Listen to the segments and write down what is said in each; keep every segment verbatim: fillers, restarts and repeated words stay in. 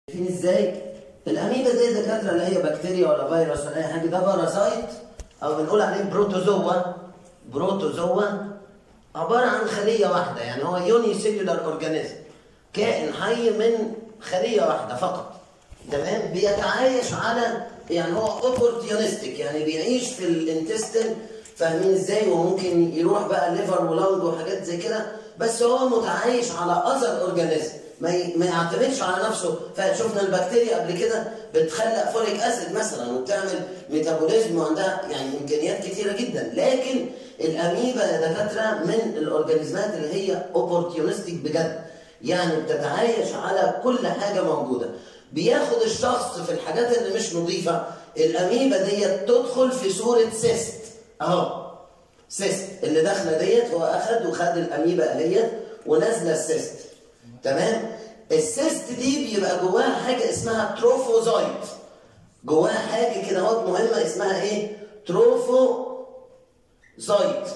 فين ازاي؟ الاميبا دي دكاتره اللي هي بكتيريا ولا فيروس ولا اي حاجه، ده بارازايت او بنقول عليه بروتوزوا. بروتوزوا عباره عن خليه واحده، يعني هو يوني سيلولار اورجانيزم، كائن حي من خليه واحده فقط. تمام؟ بيتعايش على، يعني هو اوبورتيونستيك، يعني بيعيش في الانتستين، فاهمين ازاي؟ وممكن يروح بقى ليفر ولانج وحاجات زي كده، بس هو متعايش على اذر اورجانيزم، ما ما يعتمدش على نفسه. فشفنا البكتيريا قبل كده بتخلق فوليك اسيد مثلا وبتعمل ميتابوليزم وعندها يعني امكانيات كتيره جدا، لكن الاميبا يا دكاتره من الاورجانيزمات اللي هي اوبورتيونستيك بجد، يعني بتتعايش على كل حاجه موجوده. بياخد الشخص في الحاجات اللي مش نظيفه، الاميبا ديت تدخل في صوره سيست اهو. سيست اللي داخله ديت هو اخد وخد الاميبا ديت ونازله السيست. تمام؟ السيست دي بيبقى جواها حاجه اسمها تروفوزايت، جواها حاجه كده اهوت مهمه اسمها ايه؟ تروفوزايت.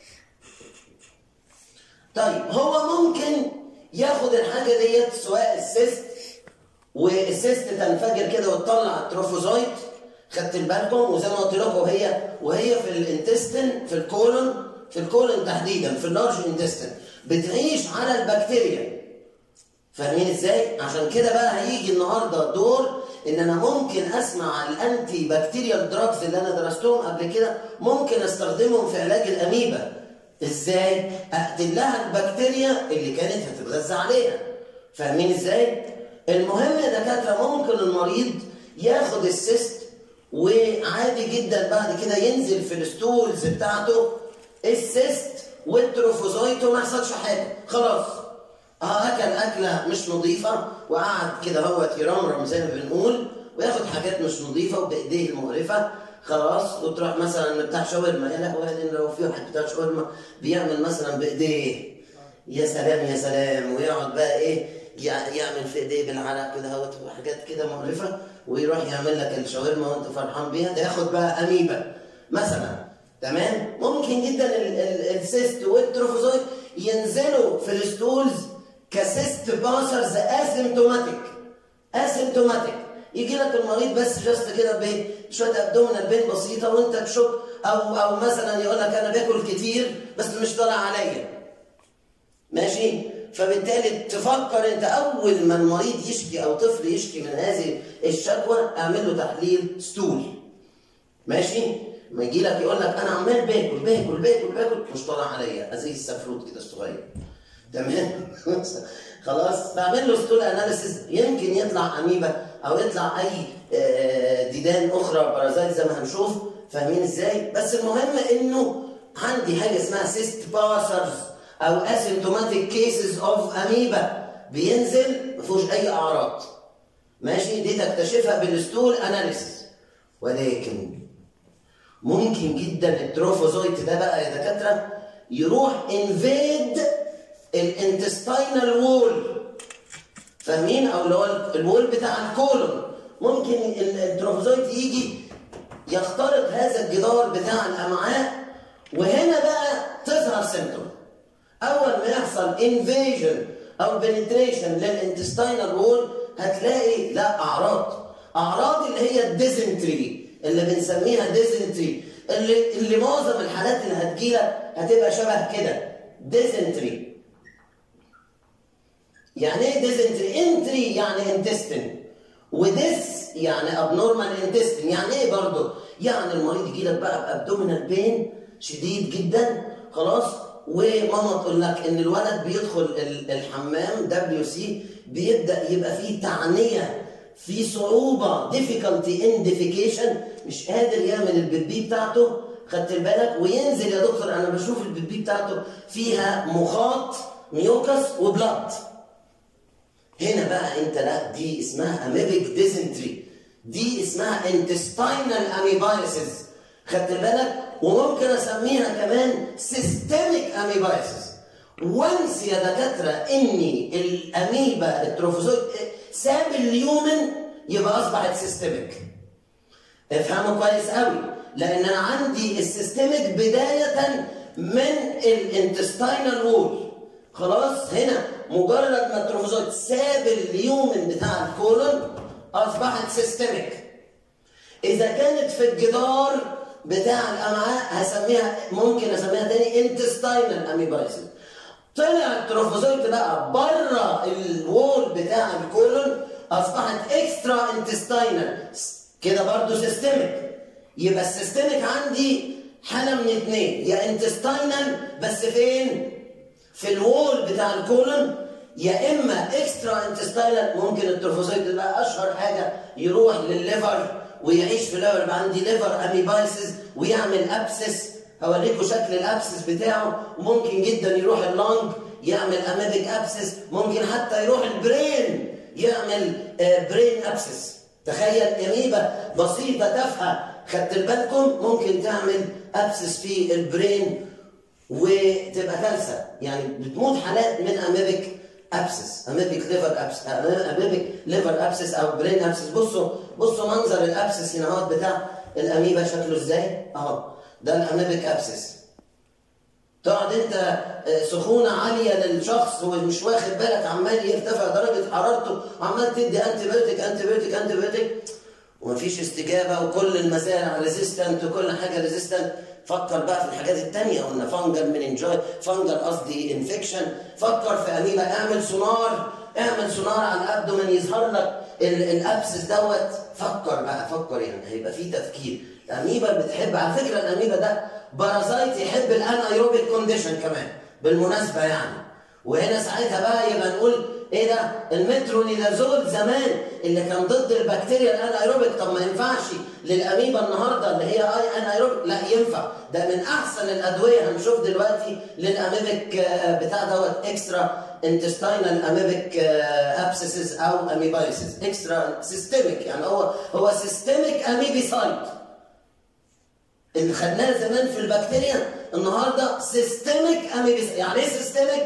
طيب هو ممكن ياخد الحاجه ديت، سواء السيست والسيست تنفجر كده وتطلع التروفوزايت، خدت بالكم؟ وزي ما قلت لكم وهي وهي في الانتستين، في الكولون، في الكولون تحديدا، في اللارج انتستين، بتعيش على البكتيريا. فاهمين ازاي؟ عشان كده بقى هيجي النهارده دور ان انا ممكن اسمع الانتي بكتيريال دراجز اللي انا درستهم قبل كده، ممكن استخدمهم في علاج الاميبا. ازاي؟ اقتل لها البكتيريا اللي كانت هتتغذى عليها. فاهمين ازاي؟ المهم يا دكاتره ممكن المريض ياخد السيست وعادي جدا بعد كده ينزل في الستولز بتاعته السيست والتروفوزايت وما يحصلش حاجه، خلاص. اه اكل اكله مش نظيفه وقعد كده هوت يرمرم زي ما بنقول، وياخد حاجات مش نظيفه وبايديه المقرفه، خلاص. وتروح مثلا بتاع شاورما، يا لهوي لو في واحد بتاع شاورما بيعمل مثلا بايديه، يا سلام يا سلام، ويقعد بقى ايه يعمل في ايديه بالعرق كده اهوت وحاجات كده مقرفه، ويروح يعمل لك الشاورما وانت فرحان بيها، تاخد بقى اميبا مثلا. تمام؟ ممكن جدا السيست والتروفوزايت ينزلوا في الستولز كسيست باسرز اسيمتوماتيك. اسيمتوماتيك يجي لك المريض بس جاست كده بشويه ابدومينال بين بسيطه وانت تشك، او او مثلا يقول لك انا باكل كتير بس مش طالع عليا. ماشي؟ فبالتالي تفكر انت اول ما المريض يشكي او طفل يشكي من هذه الشكوى، اعمل له تحليل ستول. ماشي؟ ما يجي لك يقول لك انا عمال باكل باكل باكل باكل مش طالع عليا، زي السفروت كده الصغير. تمام؟ خلاص، بعمل له ستول اناليسيس، يمكن يطلع اميبا او يطلع اي ديدان اخرى بارازايت زي ما هنشوف. فاهمين ازاي؟ بس المهم انه عندي حاجه اسمها سيست باسرز او اسيمتوماتيك كيسز اوف اميبا، بينزل ما فيهوش اي اعراض. ماشي؟ دي تكتشفها بالستول اناليسيس. ولكن ممكن جدا التروفوزايت ده بقى يا دكاتره يروح انفيد الانتستينال وول. فاهمين؟ او اللي هو الوول بتاع الكولون. ممكن التروفوزايت يجي يخترق هذا الجدار بتاع الامعاء، وهنا بقى تظهر سيمتوم. اول ما يحصل انفيجن او بنتريشن للانتستينال وول هتلاقي لا اعراض. اعراض اللي هي الديزنتري، اللي بنسميها ديزنتري، اللي اللي معظم الحالات اللي هتجيلك هتبقى شبه كده، ديزنتري. يعني ايه ديزنتري؟ انتري يعني انتستين، وديس يعني ابنورمال انتستين. يعني ايه برضه؟ يعني المريض يجي لك بقى بابدومينال بين شديد جدا، خلاص، وماما تقول لك ان الولد بيدخل الحمام دبليو سي بيبدا يبقى فيه تعنيه، في صعوبه، difficulty in defecation، مش قادر يعمل البيبي بتاعته، خدت بالك؟ وينزل يا دكتور انا بشوف البيبي بتاعته فيها مخاط ميوكس وبلط. هنا بقى انت لا، دي اسمها اميبيك ديزنتري، دي اسمها intestinal amoebiasis، خدت بالك؟ وممكن اسميها كمان سيستميك اميبايسيس. وانس يا دكاتره اني الاميبا التروفوزايت ساب اليومن يبقى اصبحت سيستميك. افهموا كويس قوي، لان انا عندي السيستميك بدايه من الانتستينال وول. خلاص؟ هنا مجرد ما التروفوزايت ساب اليومن بتاع الكولون اصبحت سيستميك. اذا كانت في الجدار بتاع الامعاء هسميها، ممكن اسميها تاني انتستاينال اميبايسيس. طلع التروفوزويت بقى بره الوول بتاع الكولون اصبحت اكسترا انتستاينال، كده برضو سيستميك. يبقى السيستميك عندي حاله من اتنين، يا انتستاينال بس فين؟ في الوول بتاع الكولون، يا اما اكسترا انتستاينال. ممكن التروفوزويت بقى اشهر حاجه يروح للليفر ويعيش في الليفر، يبقى عندي ليفر اميبايسيس ويعمل ابسس. هوريكم شكل الابسس بتاعه. ممكن جدا يروح اللنج يعمل اميبيك ابسس، ممكن حتى يروح البرين يعمل برين ابسس. تخيل اميبا بسيطه تافهه خدت بالكم ممكن تعمل ابسس في البرين وتبقى كارثه، يعني بتموت حالات من اميبيك ابسس، اميبيك ليفر ابسس، اميبيك ليفر ابسس او برين ابسس. بصوا بصوا منظر الابسس هنا اهو بتاع الاميبا شكله ازاي اهو، ده الاميبيك ابسس. تقعد انت سخونه عاليه للشخص ومش واخد بالك، عمال يرتفع درجه حرارته، عمال تدي انتي بيوتيك انتي بيوتيك انتي بيوتيك ومفيش استجابه، وكل المزارع ريزيستنت وكل حاجه ريزيستنت. فكر بقى في الحاجات التانية، قلنا فانجل مننجاي، فانجل قصدي انفكشن. فكر في اميبا، اعمل سونار، اعمل سونار على الابدومن يظهر لك الابسس دوت. فكر بقى، فكر يعني هيبقى في تفكير. الاميبا بتحب، على فكره الاميبا ده بارازايت يحب الانايروبيك كونديشن كمان بالمناسبه يعني. وهنا ساعتها بقى يبقى نقول ايه ده؟ المترونيدازول زمان اللي كان ضد البكتيريا الانايروبيك، طب ما ينفعش للاميبا النهارده اللي هي اي انايروبيك؟ لا ينفع، ده من احسن الادويه. هنشوف دلوقتي للاميبيك بتاع دوت اكسترا انتستاينال اميبيك ابسيسز او اميبايسيس، اكسترا سيستميك، يعني هو هو سيستميك اميبيسايد اللي خدناه زمان في البكتيريا، النهارده سيستميك اميبيسايد. يعني ايه سيستميك؟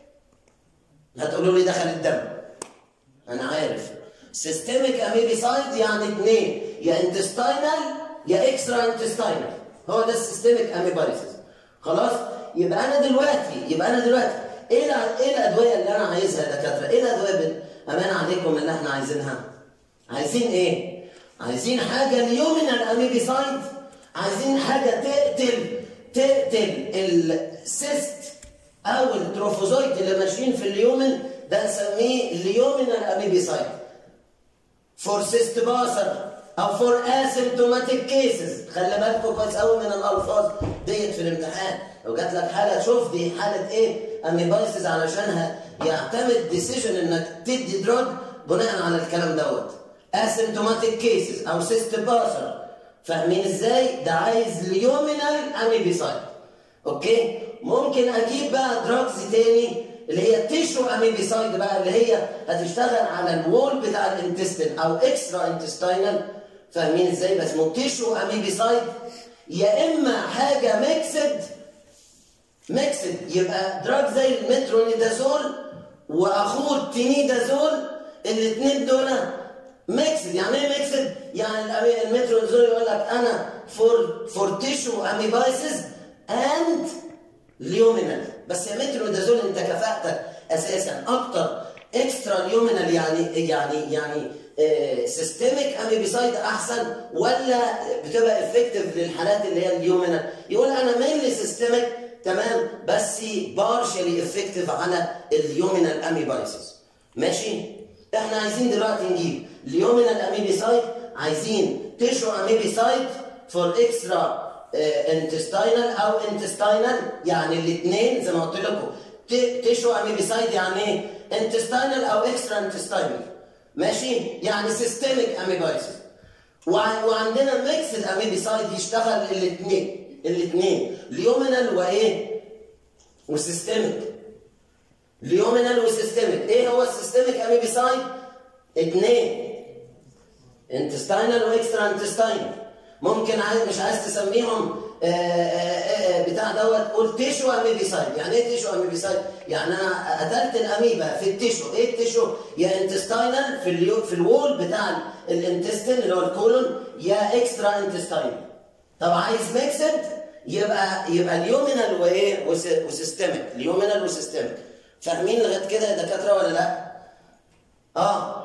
هتقولوا لي دخل الدم، انا عارف. سيستميك اميبيسايد يعني اثنين، يا انتستاينال يا اكسترا انتستاينال، هو ده السيستميك اميبايسيس. خلاص؟ يبقى انا دلوقتي يبقى انا دلوقتي ايه ايه الادويه اللي انا عايزها يا دكاتره؟ ايه الادويه امان عليكم اللي احنا عايزينها؟ عايزين ايه؟ عايزين حاجه اليومينال اميبيسايد، عايزين حاجه تقتل تقتل السيست او التروفوزويت اللي ماشيين في اليومن، ده نسميه اليومينال اميبيسايد. فور سيست باسر او فور اسيمتوماتيك كيسز. خلي بالكم كويس قوي من الالفاظ ديت في الامتحان. لو جات لك حاله شوف دي حاله ايه اميبايسيس، علشان يعتمد ديسيجن انك تدي دراج بناء على الكلام دوت. اسيمتوماتيك كيسز او سيست باسر، فاهمين ازاي؟ ده عايز اليومينال اميبيسايد. اوكي؟ ممكن اجيب بقى دراجز تاني اللي هي تيشو اميبيسايد بقى، اللي هي هتشتغل على الوول بتاع الانتستين او اكسترا انتستاينال، فاهمين ازاي؟ بس مو تيشو اميبيسايد. يا اما حاجه ميكسد ميكسد يبقى دراج زي المترونيدازول واخوه التينيدازول، الاثنين دول ميكسد. يعني ايه ميكسد؟ يعني المترونيدازول يقول لك انا فور فور تيشو اميبايسيس اند ليومينال، بس يا مترونيدازول انت كفاءتك اساسا اكتر اكسترا ليومينال، يعني يعني يعني آه سيستميك اميبيسايد احسن، ولا بتبقى افكتيف للحالات اللي هي اليومينال؟ يقول انا مينلي سيستميك تمام، بس بارشلي افكتيف على اليومينال اميبايسيس. ماشي؟ احنا عايزين دلوقتي نجيب اليومينال اميبيسايد، عايزين تيشو اميبيسايد فور اكسترا انتستاينال او انتستاينال، يعني الاثنين زي ما قلت لكم. تيشو اميبيسايد يعني ايه؟ انتستاينال او اكسترا انتستاينال. ماشي؟ يعني سيستميك اميبايسيس. وعندنا ميكسد اميبيسايد يشتغل الاثنين الاثنين ليومينال وايه؟ وسيستميك. ليومينال وسيستميك. ايه هو السيستميك اميبيسايد؟ اثنين انتستاينال واكسترا انتستاينال. ممكن عايز مش عايز تسميهم آآ آآ بتاع دوت، قول تيشو اميبيسايد. يعني ايه تيشو اميبيسايد؟ يعني انا قتلت الاميبا في التيشو. ايه التيشو؟ يا انتستاينال في اليو في الوول بتاع الانتستين اللي هو الكولون، يا اكسترا انتستاينال. طب عايز ميكسد يبقى يبقى اليومينال وايه؟ وسيستميك. اليومينال وسيستميك. فاهمين لغايه كده يا دكاتره ولا لا؟ اه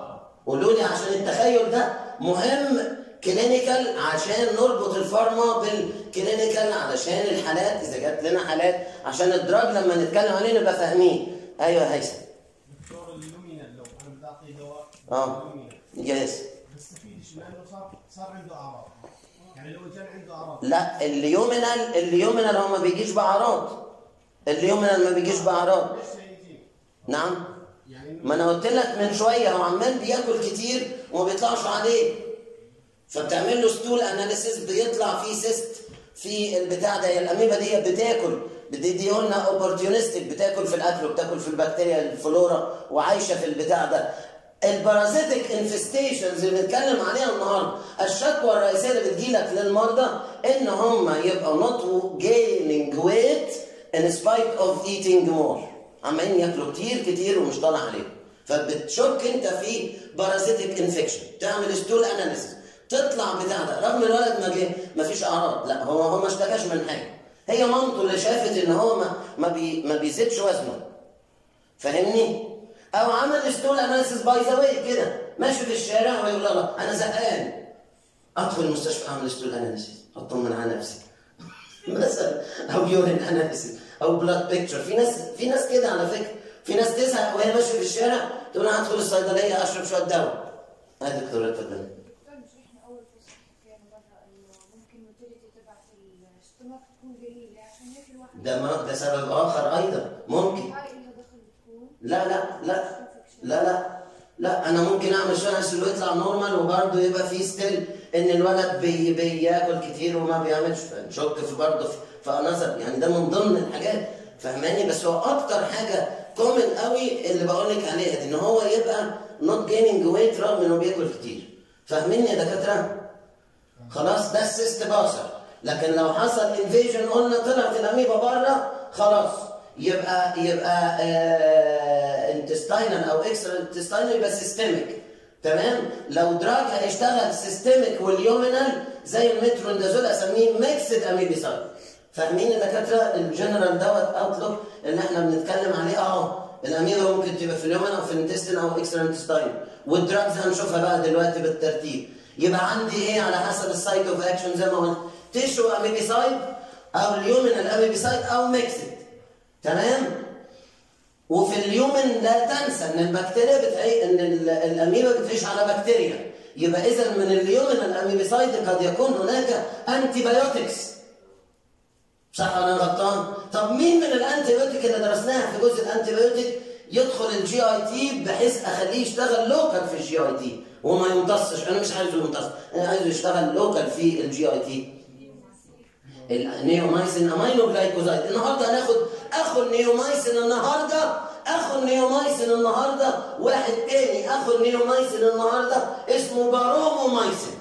قولوا لي عشان التخيل ده مهم كلينيكال، عشان نربط الفارما بالكلينيكال علشان الحالات اذا جات لنا حالات، عشان الدراج لما نتكلم عليه نبقى فاهمين. ايوه يا هيثم. دكتور اللومينال لو انا بدي اعطي دواء اه يس ما بستفيدش لانه صار صار عنده اعراض، يعني لو جاني عنده اعراض. لا اليومينال اليومينال هو ما بيجيش باعراض. اليومينال ما بيجيش باعراض. نعم يعني ما انا قلت لك من شويه هو عمال بياكل كتير وما بيطلعش عليه، فبتعمل له ستول اناليسيس بيطلع فيه سيست في البتاع ده. الاميبا دي بتاكل، دي, دي قلنا اوبورتيونستيك، بتاكل في الاكل وبتاكل في البكتيريا الفلورا وعايشه في البتاع ده. البارازيتك انفستيشنز اللي بنتكلم عليها النهارده، الشكوى الرئيسيه اللي بتجيلك للمرضى ان هم يبقوا نوت جيننج ويت ان سبايت اوف ايتينج مور، عمالين ياكلوا كتير كتير ومش طالع عليهم، فبتشك انت في بارازيتك انفكشن، تعمل ستول اناليسيس تطلع بتاع ده رغم الولد ما جه ما فيش اعراض، لا هو هو ما اشتكاش من حاجه، هي مامته اللي شافت ان هو ما ما, بي ما بيزيدش وزنه، فاهمني؟ او عمل ستول اناليسيس باي ذا واي كده ماشي في الشارع ويقول لا انا زهقان ادخل المستشفى اعمل ستول اناليسيس اطمن على نفسي مثلا، او يورين اناليسيس او بلاد بيكتشر. في ناس في ناس كده على فكره، في ناس تزهق وهي ماشيه في الشارع تقول انا هدخل الصيدليه اشرب شويه دواء. هاي دكتور اتفضل. ده ما ده سبب اخر ايضا ممكن. لا لا لا لا لا لا انا ممكن اعمل شويه عشان يطلع نورمال وبرضه يبقى في ستيل ان الولد بي بياكل كتير وما بيعملش، نشك في برضه في انظر، يعني ده من ضمن الحاجات فاهماني. بس هو اكتر حاجه كومن قوي اللي بقول لك عليها دي ان هو يبقى نوت جيننج ويت رغم انه بياكل كتير، فاهميني يا دكاتره؟ خلاص ده السيست باصر. لكن لو حصل انفيجن قلنا طلعت الاميبا بره خلاص يبقى يبقى انتستاينال او اكسترا انتستاينال يبقى سيستميك، تمام؟ لو دراج هيشتغل سيستميك واليومينال زي المترونيدازول اسميه ميكسد اميبيسايد، فاهمين يا دكاتره؟ الجنرال دوت اوتلوك اللي احنا بنتكلم عليه اهو. الاميبا ممكن تبقى في اليومن او في الانتستين او اكسترا انتستاينال، والدراجز هنشوفها بقى دلوقتي بالترتيب. يبقى عندي ايه على حسب السايت اوف اكشن زي ما قلت؟ تيشو اميبيسايد او اليومينال اميبيسايد او ميكسد، تمام؟ وفي اليومن لا تنسى ان البكتيريا بتعي... ان الاميبا بتعيش على بكتيريا، يبقى اذا من اليومن الاميبيسايد قد يكون هناك انتي بايوتكس، صح ولا انا غلطان؟ طب مين من الانتي بايوتيك اللي درسناها في جزء الانتي بايوتيك يدخل الجي اي تي بحيث اخليه يشتغل لوكال في الجي اي تي وما يمتصش؟ انا مش عايزه يمتص، انا عايزه يشتغل لوكال في الجي اي تي. النيومايسين امينو جلايكوزايد. النهارده هناخد اخو النيومايسين النهارده اخو النيومايسين النهارده واحد تاني اخو النيومايسين النهارده اسمه بارومومايسين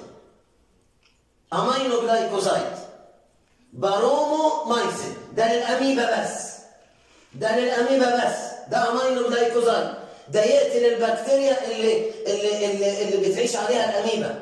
امينو جلايكوزايد. بارومومايسين ده للاميبا بس، ده للاميبا بس، ده امينو جلايكوزايد، ده يقتل البكتيريا اللي اللي اللي, اللي بتعيش عليها الاميبا،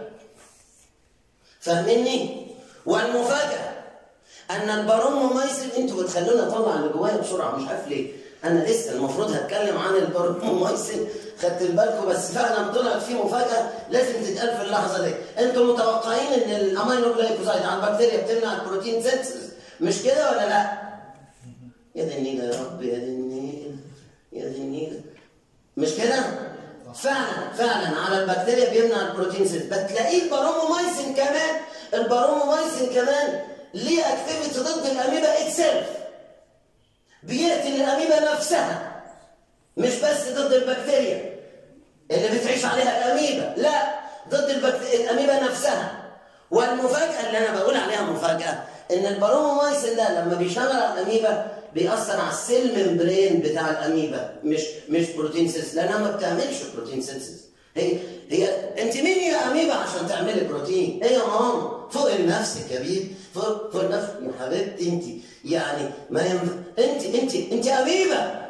فاهميني؟ والمفاجاه ان البارومومايسين، انتوا بتخلوني اطلع اللي جوايا بسرعه مش عارف ليه، انا لسه المفروض هتكلم عن البارومومايسين خدت بالكم، بس فعلا طلعت في مفاجاه لازم تتقال في اللحظه دي. انتوا متوقعين ان الامينو جلايكوزايد على البكتيريا بتمنع البروتين سينثيسيس، مش كده ولا لا؟ يا دي النيل يا رب، يا دي النيل، يا دي النيل، مش كده؟ فعلا فعلا على البكتيريا بيمنع البروتين سينثيسيس. بتلاقيه البارومومايسين كمان، البارومومايسين كمان ليه اكتيفيتي ضد الاميبا اتسيلف، بيقتل الاميبا نفسها، مش بس ضد البكتيريا اللي بتعيش عليها الاميبا، لا ضد البكتيريا الاميبا نفسها. والمفاجاه اللي انا بقول عليها مفاجاه ان البارومومايسين ده لما بيشتغل على الاميبا بيأثر على السيل ممبرين بتاع الاميبا، مش مش بروتين سينثيسيس، لانها ما بتعملش بروتين سينثيسيس. هي هي انت مين يا اميبا عشان تعملي بروتين؟ ايه يا ماما؟ فوق لنفسك يا بيبي، فوق فوق نفسك يا حبيبتي انت، يعني ما يم... انت انت انت اميبا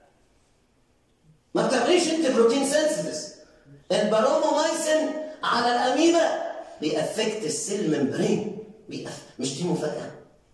ما بتعمليش انت بروتين سينثيسيس. البارومومايسين على الاميبا بيأفكت السيل ممبرين، بيأف... مش دي مفاجأة؟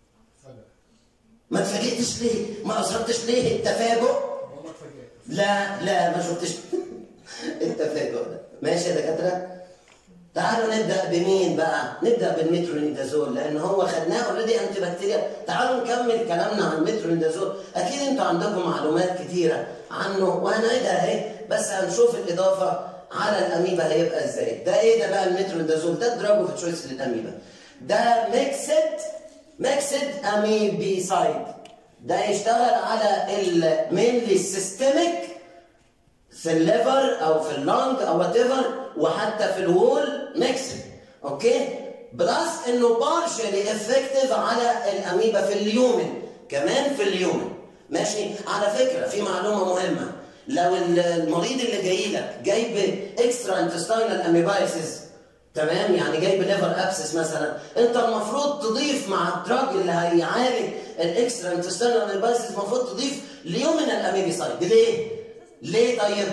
ما اتفاجئتش ليه؟ ما اظهرتش ليه التفاجؤ؟ لا لا ما شفتش التفاجؤ ده. ماشي يا دكاتره؟ تعالوا نبدا بمين بقى؟ نبدا بالمترونيدازول لان هو خدناه اوريدي انتي بكتيريا. تعالوا نكمل كلامنا عن المترونيدازول. اكيد انتوا عندكم معلومات كتيره عنه وهنعيدها اهي، بس هنشوف الاضافه على الاميبا هيبقى ازاي. ده ايه ده بقى المترونيدازول؟ ده دراج اوف تشويس للاميبا. ده ميكسد ميكسد اميبيسايد. ده يشتغل على المينلي سيستميك في الليفر او في اللنج او وات ايفر، وحتى في الوول ميكسد. اوكي؟ بلس انه بارشلي افكتيف على الاميبا في اليومن، كمان في اليومن. ماشي؟ على فكره في معلومه مهمه، لو المريض اللي جاي لك جايب اكسترا انتستينال اميبايسيس، تمام؟ يعني جايب ليفر ابسس مثلا، انت المفروض تضيف مع الدراج اللي هيعالج الاكسترا انتستينال اميبايسيس المفروض تضيف ليومن الاميبيسايد. ليه؟ ليه طيب؟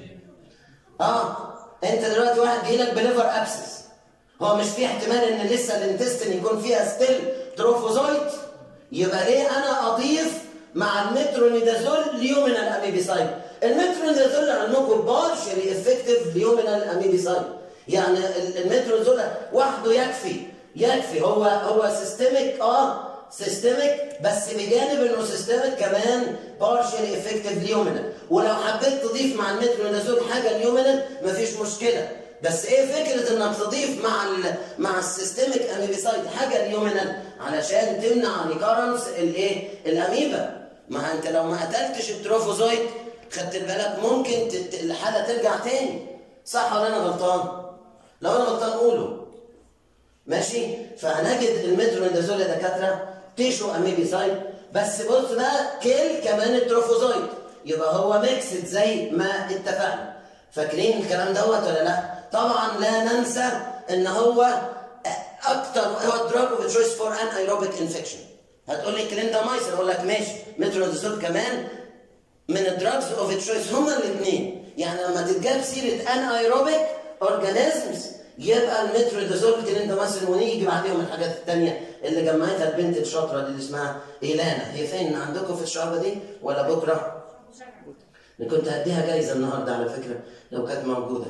اه انت دلوقتي واحد جاي لك بليفر ابسس، هو مش في احتمال ان لسه الانتستين يكون فيها ستيل تروفوزويت؟ يبقى ليه انا اضيف مع المترونيدازول ليومينال اميبيسايد؟ المترونيدازول عندكم بارشلي افكتيف ليومينال اميبيسايد، يعني المترونيدازول وحده يكفي يكفي هو هو سيستميك اه سيستميك، بس بجانب انه سيستميك كمان بارشلي افكتيف ليومينال. ولو حبيت تضيف مع المترونيدازول حاجه ليومينال مفيش مشكله، بس ايه فكره انك تضيف مع ال مع السيستميك اميبيسايد حاجه ليومينال؟ علشان تمنع ريكارنس الايه؟ الاميبا. ما انت لو ما قتلتش التروفوزويت خدت بالك ممكن تت... الحاله ترجع تاني. صح ولا انا غلطان؟ لو انا غلطان قوله. ماشي؟ فهنجد المترونيدازول يا دكاتره تيشو اميبيسايد، بس بص بقى كيل كمان التروفوزويت، يبقى هو ميكسد زي ما اتفقنا. فاكرين الكلام دوت ولا لا؟ طبعا لا ننسى ان هو اكتر هو دراج اوف تشويس فور ان ايروبيك انفكشن. هتقول لي كليندامايسين، اقول لك ماشي، مترونيدازول كمان من الدراجز اوف تشويس. هما الاثنين يعني لما تتجاب سيره ان ايروبيك اورجانيزمز يبقى المترونيدازول كليندامايسين، ونيجي بعديهم الحاجات الثانيه اللي جمعتها البنت الشاطره دي اللي اسمها ايلانا. هي فين عندكم في الشعبه دي ولا بكره؟ كنت هديها جايزه النهارده على فكره لو كانت موجوده.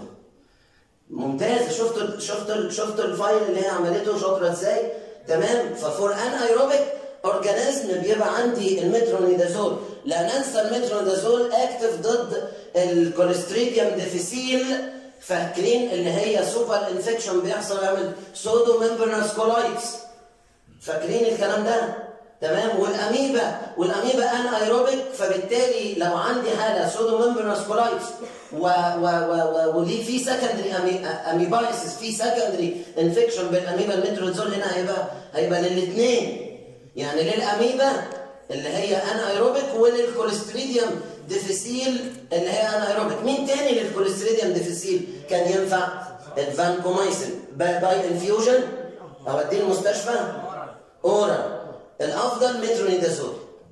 ممتازه. شفتوا شفتوا شفتوا الفايل اللي هي عملته شاطره ازاي؟ تمام. ففور ان ايروبيك اورجانيزم بيبقى عندي المترونيدازول. لا ننسى المترونيدازول اكتف ضد الكوليستريديوم ديفيسيل. فاكرين اللي هي سوبر انفكشن بيحصل يعمل سودو ممبرنس كولايتس؟ فاكرين الكلام ده؟ تمام. والاميبا والاميبا ان ايروبيك، فبالتالي لو عندي حاله سودو ممبرنس كولايتس و و و وليه في سكندري اميبايسيس، في سكندري انفكشن بالاميبا، المترونيدازول هنا هيبقى هيبقى للاثنين، يعني للاميبا اللي هي ان ايروبيك وللكوليستريديوم ديفيسيل اللي هي ان ايروبيك. مين تاني للكوليستريديوم ديفيسيل كان ينفع؟ الفانكومايسين باي انفيوجن او اديه المستشفى اورال. الافضل مترونيدازول.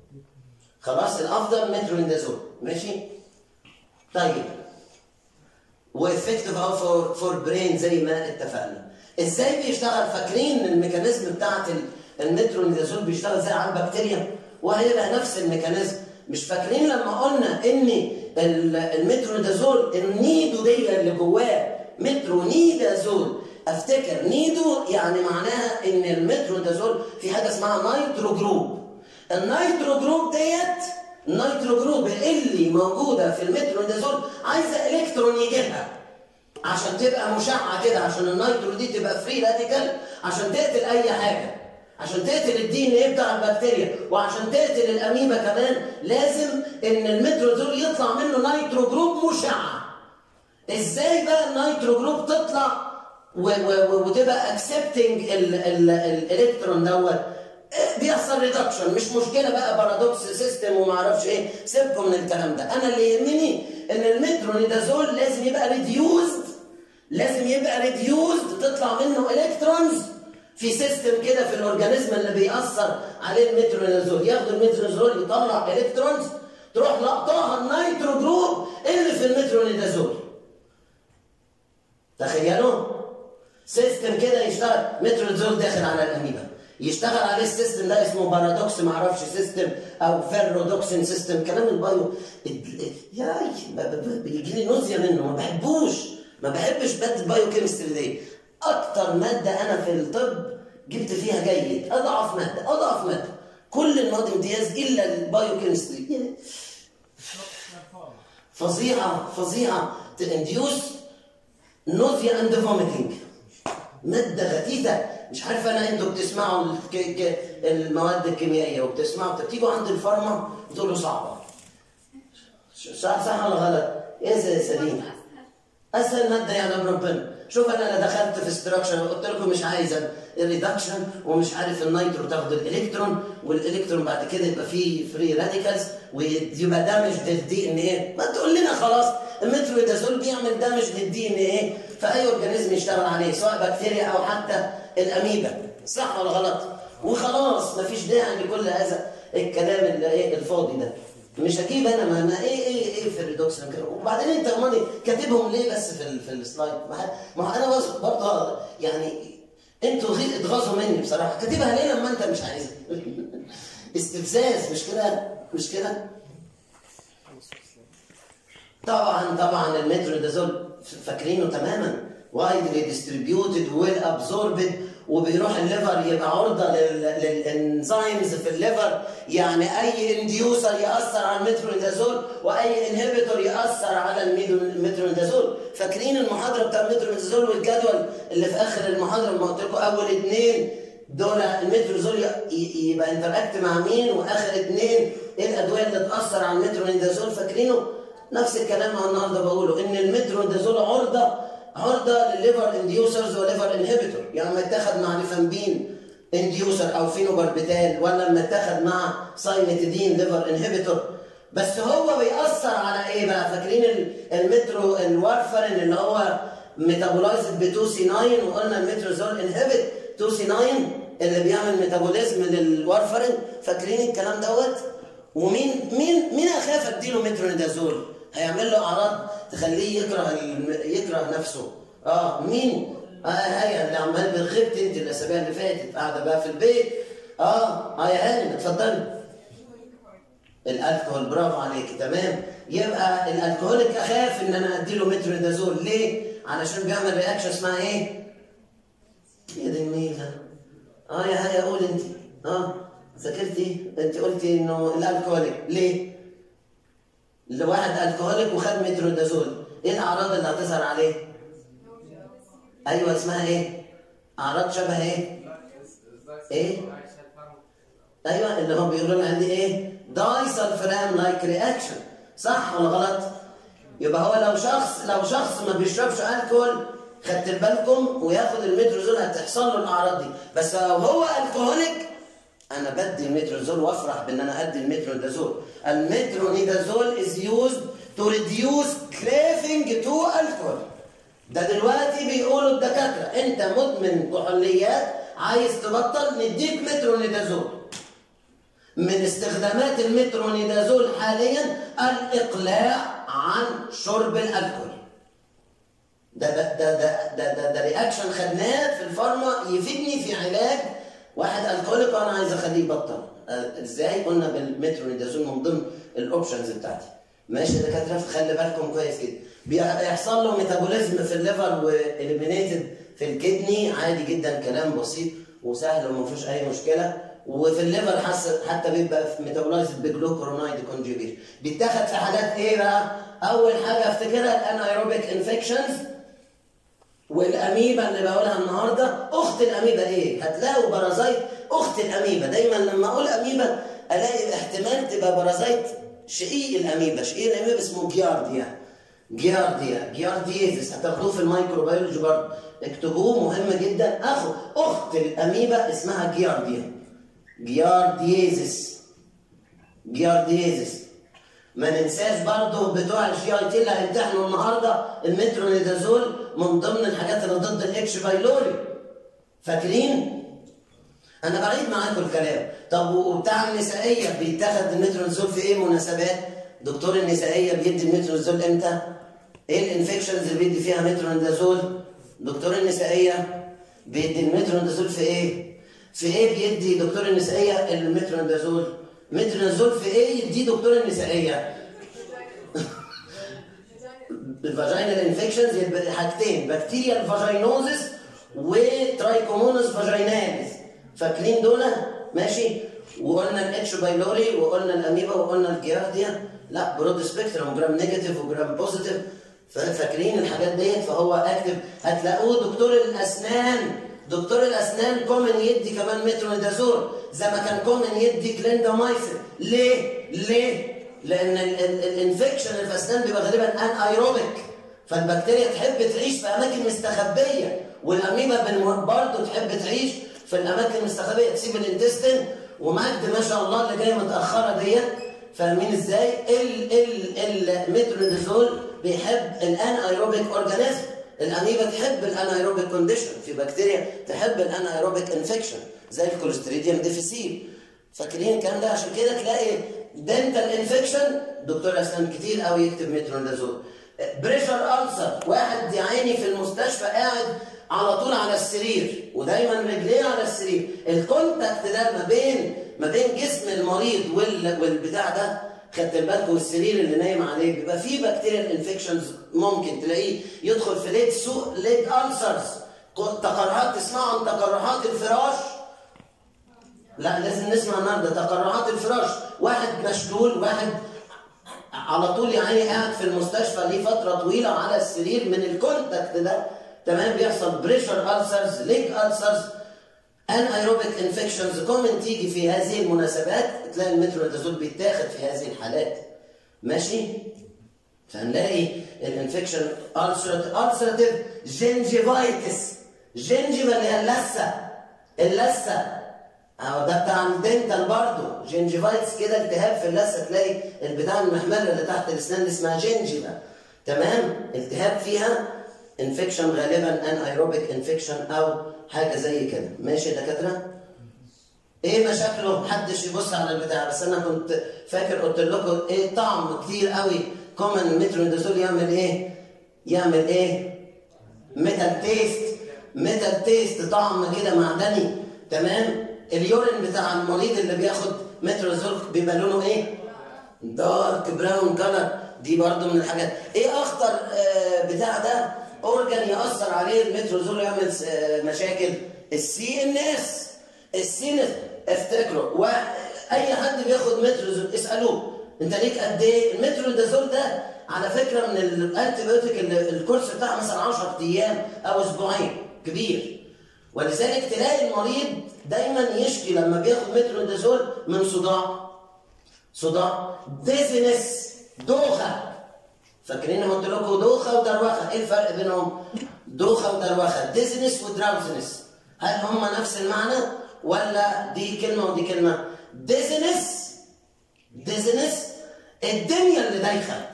خلاص الافضل مترونيدازول. ماشي؟ طيب وافكتيف اهو فور فور برين زي ما اتفقنا. ازاي بيشتغل؟ فاكرين الميكانيزم بتاعت المترونيدازول بيشتغل زي على البكتيريا؟ وهيبقى نفس الميكانيزم. مش فاكرين لما قلنا ان المترونيدازول النيدو دي اللي جواه مترونيدازول؟ افتكر نيدو يعني معناها ان المترونيدازول في حاجه اسمها نايترو جروب. النايترو جروب ديت النايترو جروب اللي موجوده في المترونيدازول عايزه الكترون يجيبها عشان تبقى مشعه كده، عشان النايترو دي تبقى فري راديكال، عشان تقتل اي حاجه، عشان تقتل الدي ان ايه بتاع البكتيريا، وعشان تقتل الاميبا كمان لازم ان المترونيدازول يطلع منه نايترو جروب مشعه. ازاي بقى النايترو جروب تطلع وتبقى اكسبتنج الالكترون دوت؟ بيحصل ريدكشن. مش مشكله بقى بارادوكس سيستم وما اعرفش ايه، سيبكم من الكلام ده. انا اللي يهمني ان المترونيدازول لازم يبقى ريديوزد، لازم يبقى ريديوزد تطلع منه الكترونز في سيستم كده في الاورجانيزم اللي بيأثر عليه المترونيدازول. ياخد المترونيدازول يطلع الكترونز تروح لقطاها النيترو جروب اللي في المترونيدازول. تخيلوا سيستم كده يشتغل، مترونيدازول داخل على الاميبا، يشتغل عليه السيستم ده اسمه بارادوكس معرفش سيستم او فيرودوكسين سيستم. كلام البايو ياي بيجي لي نوزيا منه، ما بحبوش ما بحبش ماده البايو كيمستري دي. اكتر ماده انا في الطب جبت فيها جيد، اضعف ماده اضعف ماده كل المواد امتياز الا البايو كيمستري. فظيعه فظيعه، تنديوس نوزيا اند فوميتنج، ماده غثيثه. مش عارف انا، انتوا بتسمعوا المواد الكيميائيه وبتسمعوا بتيجوا عند الفارما بتقولوا صعبه، صح صح ولا غلط؟ ايه يا سليم؟ اسهل ماده يعني ربنا. شوف انا انا دخلت في استراكشر قلت لكم مش عايز الريدكشن ومش عارف النيترو تاخد الالكترون، والالكترون بعد كده يبقى فيه فري راديكالز ويبقى دامج للدي ان ايه. ما تقول لنا خلاص المترونيدازول بيعمل دامج للدي ان ايه فاي اورجانيزم يشتغل عليه سواء بكتيريا او حتى الاميبا، صح ولا غلط؟ وخلاص مفيش داعي لكل هذا الكلام اللي ايه الفاضي ده. مش هجيب انا ما, ما ايه ايه ايه في الريدوكس كده. وبعدين انت امال كاتبهم ليه بس في ال في السلايد؟ ما هو انا برضه يعني انتوا غير اتغاظوا مني بصراحه، كاتبها ليه لما انت مش عايزها؟ استفزاز مش كده؟ مش كده؟ طبعا طبعا المترونيدازول فاكرينه تماما، وايدلي ديستريبيوتد ويل ابزوربد، وبيروح الليفر يبقى عرضه للانزيمز في الليفر. يعني اي انديوسر ياثر على المترونيدازول واي انهبيتور ياثر على المترونيدازول. فاكرين المحاضره بتاع المترونيدازول والجدول اللي في اخر المحاضره لما قلت لكم اول اثنين دول المترونيدازول يبقى انتراكت مع مين، واخر اثنين ايه الادويه اللي تاثر على المترونيدازول؟ فاكرينه؟ نفس الكلام انا النهارده بقوله، ان المترونيدازول عرضه عرضه للليفر انديوسرز وليفر انهبيتور. يعني لما اتاخد مع ريفامبين انديوسر او فينوباربيتال، ولا لما اتاخد مع سايمتيدين ليفر انهبيتور. بس هو بيأثر على ايه بقى؟ فاكرين المترو الوارفرين اللي هو ميتابولايزد ب تو سي تسعة، وقلنا المترونيدازول انهبت تو سي تسعة اللي بيعمل ميتابوليزم للوارفرين. فاكرين الكلام دوت؟ ومين مين مين اخاف اديله مترونيدازول هيعمل له اعراض تخليه يكره يكره نفسه؟ اه مين؟ اه هي اللي عمال بتغيبت انت الاسابيع اللي فاتت قاعده بقى في البيت. اه اه يا هاني اتفضلي. الالكهول، برافو عليك، تمام. يبقى الالكهوليك اخاف ان انا اديله مترونيدازول ليه؟ علشان بيعمل رياكشن اسمها ايه؟ يا دي النيله. اه يا هاني قول انت. اه ذاكرتي انت قلتي انه الالكهوليك ليه؟ اللي واحد الكهوليك وخد مترونيدازول، ايه الاعراض اللي هتظهر عليه؟ ايوه اسمها ايه؟ اعراض شبه ايه؟ ايه؟ ايوه اللي هم بيقولوا لنا عندي ايه؟ داي سلفرام لايك رياكشن، صح ولا غلط؟ يبقى هو لو شخص لو شخص ما بيشربش الكحول خدت بالكم وياخد المترونيدازول هتحصل له الاعراض دي. بس لو هو الكهوليك انا بدي المترونيدازول وافرح بان انا ادي المترونيدازول. المترونيدازول is used to reduce craving to alcohol. ده دلوقتي بيقولوا الدكاتره انت مدمن كحوليات عايز تبطل نديك مترونيدازول. من استخدامات المترونيدازول حاليا الاقلاع عن شرب الالكول. ده ده ده ده ده, ده, ده رياكشن خدناه في الفارما يفيدني في علاج واحد الكوليك وانا عايز اخليه يبطل. ازاي؟ قلنا بالمترونيدازول من ضمن الاوبشنز بتاعتي. ماشي يا دكاتره؟ خلي بالكم كويس جدا. بيحصل له ميتابوليزم في الليفر واليمينيتد في الكدني عادي جدا، كلام بسيط وسهل وما فيهوش اي مشكله. وفي الليفر حتى بيبقى في ميتابولايزد بجلوكورونايد كونجوجيشن. بيتاخد في حالات ايه بقى؟ اول حاجه افتكرها الانايروبيك انفكشنز والاميبا اللي بقولها النهارده. اخت الاميبا ايه؟ هتلاقوا بارازايت اخت الاميبا. دايما لما اقول اميبا الاقي احتمال تبقى بارازايت شقيق الاميبا. شقيق الاميبا اسمه جيارديا. جيارديا جيارديزيس هتاخدوه في الميكروبيولوجي برضه، اكتبوه مهم جدا. اخو اخت الاميبا اسمها جيارديا. جيارديزيس جيارديزيس. ما ننساش برضه بتوع الجي اي تي اللي هيمتحنوا النهارده المترونيدازول من ضمن الحاجات اللي ضد الاتش بايلوري. فاكرين؟ انا بعيد معاكم الكلام. طب وبتاع النسائيه بيتاخد المترونيدازول في ايه مناسبات؟ دكتور النسائيه بيدي المترونيدازول امتى؟ ايه الانفكشنز اللي بيدي فيها مترونيدازول؟ دكتور النسائيه بيدي المترونيدازول في ايه؟ في ايه بيدي دكتور النسائيه المترونيدازول؟ مترونيدازول في ايه يديه دكتور النسائيه؟ الفاجينال انفكشنز يبقى حاجتين، بكتيريال فاجينوزس وترايكومونس فاجيناليس. فاكرين دول؟ ماشي؟ وقلنا الاتش بايلوري وقلنا الاميبا وقلنا الجيارديا. لا برود سبيكترم، جرام نيجاتيف وجرام بوزيتيف. فاكرين الحاجات ديت؟ فهو اكتف. هتلاقوه دكتور الاسنان، دكتور الاسنان كومن يدي كمان مترونيدازول زي ما كان كومن يدي كليندامايسين. ليه؟ ليه؟ لان الانفكشن اللي في الاسنان بيبقى غالبا ان ايروبيك، فالبكتيريا تحب تعيش في اماكن مستخبيه، والاميبا برضه تحب تعيش في الاماكن المستخبيه، تسيب الانتستين. ومجد ما شاء الله اللي جايه متاخره ديت، فاهمين ازاي؟ المترونيدازول بيحب الان ايروبيك اورجانيزم، الاميبا تحب الان ايروبيك كونديشن، في بكتيريا تحب الان ايروبيك انفكشن زي الكوليستريديوم ديفيسيل. فاكرين الكلام ده؟ عشان كده تلاقي دنتال انفكشن دكتور اسنان كتير قوي يكتب مترونيدازول. بريشر ألسر، واحد يا عيني في المستشفى قاعد على طول على السرير ودايما رجليه على السرير، الكونتاكت ده ما بين ما بين جسم المريض وال والبتاع ده، خدت بالكم، والسرير اللي نايم عليه بيبقى فيه بكتيريال انفكشنز، ممكن تلاقيه يدخل في ليد سوء ليد ألسرز. تقرحات، تسمعوا عن تقرحات الفراش؟ لا لازم نسمع النهارده تقرحات الفراش. واحد مشلول، واحد على طول يعني قاعد في المستشفى ليه فتره طويله على السرير، من الكونتاكت ده تمام بيحصل بريشر ألسرز، ليج ألسرز، ان ايروبيك انفكشنز كومن تيجي في هذه المناسبات، تلاقي المترونيدازول بيتاخد في هذه الحالات. ماشي؟ فهنلاقي الانفكشن ألسراتيف جينجيفايتس، جينجيفا اللي هي اللثه، اللثه اهو ده بتاع الدنتال برضه، جينجيفايتس كده التهاب في اللثه، تلاقي البتاع المحمله اللي تحت الاسنان اسمها جينجيفا، تمام؟ التهاب فيها انفكشن غالبا ان ايروبيك انفكشن او حاجه زي كده. ماشي يا دكاتره؟ ايه مشاكله؟ محدش يبص على البتاع، بس انا كنت فاكر قلت لكم ايه طعم كتير قوي كومن مترونيدازول يعمل ايه؟ يعمل ايه؟ ميتال تيست، ميتال تيست، طعم كده معدني، تمام؟ اليورين بتاع المريض اللي بياخد مترونيدازول بيبقى لونه ايه؟ دارك براون كلر. دي برضو من الحاجات. ايه اخطر آه بتاع ده اورجان ياثر عليه المترونيدازول يعمل آه مشاكل؟ السي ان اس. السي ان اس افتكروا، واي حد بياخد مترونيدازول اسالوه انت ليك قد ايه؟ المترونيدازول ده على فكره من الانتيبيوتيك اللي الكورس بتاعه مثلا عشرة ايام او اسبوعين، كبير. ولذلك تلاقي المريض دايما يشكي لما بياخد مترونيدازول من صداع، صداع، ديزنس، دوخه. فاكرين قلت لكم دوخه ودروخه، ايه الفرق بينهم؟ دوخه ودروخه، ديزنس ودراوزنس، هل هم نفس المعنى ولا دي كلمه ودي كلمه؟ ديزنس، ديزنس الدنيا اللي دايخه،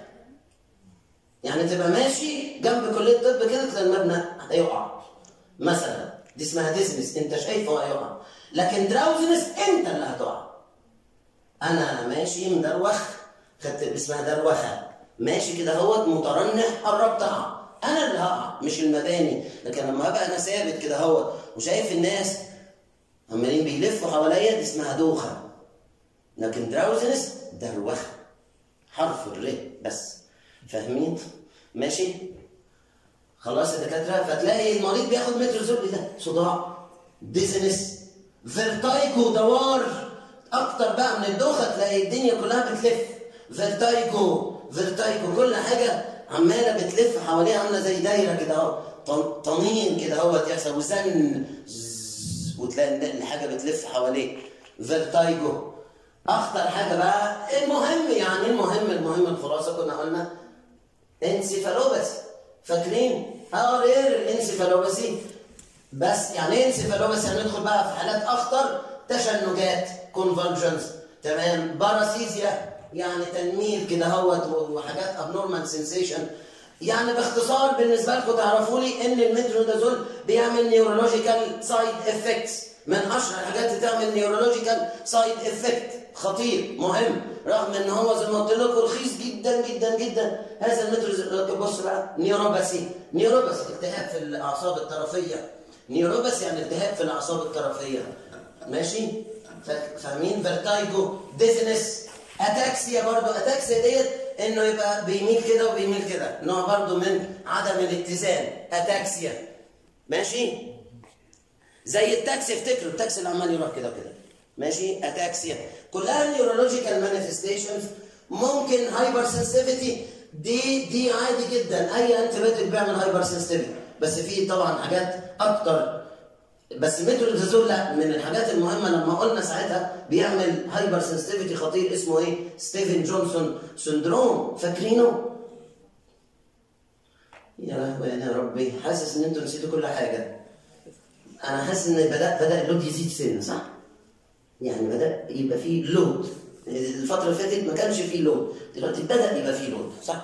يعني تبقى ماشي جنب كليه الطب كده تلاقي المبنى هيقع مثلا، دي اسمها ديزنس، انت شايفه هيقع. لكن دراوزنس انت اللي هتقع. انا ماشي مدروخ، خدت اسمها دروخه، ماشي كده اهوت مترنح قربت اقع، انا اللي هقع مش المباني. لكن لما ابقى انا ثابت كده اهوت وشايف الناس عمالين بيلفوا حواليا، دي اسمها دوخه. لكن دراوزنس دروخه، حرف الر بس، فاهمين؟ ماشي؟ خلاص يا دكاتره. فتلاقي المريض بياخد مترونيدازول ده صداع، ديزنس، فيرتايجو، دوار. اكتر بقى من الدوخه تلاقي الدنيا كلها بتلف، فيرتايجو، فيرتايجو، كل حاجه عماله بتلف حواليها، عامله زي دايره كده اهو، طنين كده اهوت يحصل، وزن وتلاقي الحاجه بتلف حواليه، فيرتايجو. اخطر حاجه بقى المهم، يعني المهم المهم الخلاصه كنا قلنا انسيفالوباثي، فاكرين؟ اه رير الانسيفالوباثي. بس يعني ايه انسيفالوباثي؟ هندخل بقى في حالات اخطر، تشنجات، كونفولجنز، تمام، باراسيزيا، يعني تنميل كده اهوت وحاجات ابنورمال سنسيشن. يعني باختصار بالنسبه لكم تعرفوا لي ان المترونيدازول بيعمل نيورولوجيكال سايد افكتس، من اشهر الحاجات اللي تعمل نيورولوجيكال سايد افكت، خطير مهم، رغم ان هو زي ما قلت لكم رخيص جدا جدا جدا. هذا المترونيدازول بص بقى، نيوروباثي، نيوروباثي التهاب في الاعصاب الطرفيه، نيوروباثي يعني التهاب في الاعصاب الطرفيه، ماشي؟ فاهمين؟ فيرتايجو، ديزنس، اتاكسيا برضو. اتاكسيا ديت انه يبقى بيميل كده وبيميل كده، نوع برضو من عدم الاتزان، اتاكسيا. ماشي؟ زي التاكسي، افتكروا التاكسي اللي عمال يروح كده وكده. ماشي؟ اتاكسيا. كلها نيورولوجيكال مانيفستيشنز. ممكن هايبر سنسيتيفيتي، دي دي عادي جدا، اي انتي بايوتيك بيعمل هايبر سنسيتيفيتي، بس في طبعا حاجات اكتر. بس مترونيدازول لا، من الحاجات المهمه لما قلنا ساعتها بيعمل هايبر سنسيتيفيتي خطير، اسمه ايه؟ ستيفن جونسون سندروم، فاكرينه؟ يا لهوي يا ربي، حاسس ان انتوا نسيتوا كل حاجه. انا حاسس ان بدا بدا اللود يزيد سن، صح؟ يعني بدا يبقى فيه لود. الفتره اللي فاتت ما كانش فيه لود، دلوقتي بدا يبقى فيه لود، صح؟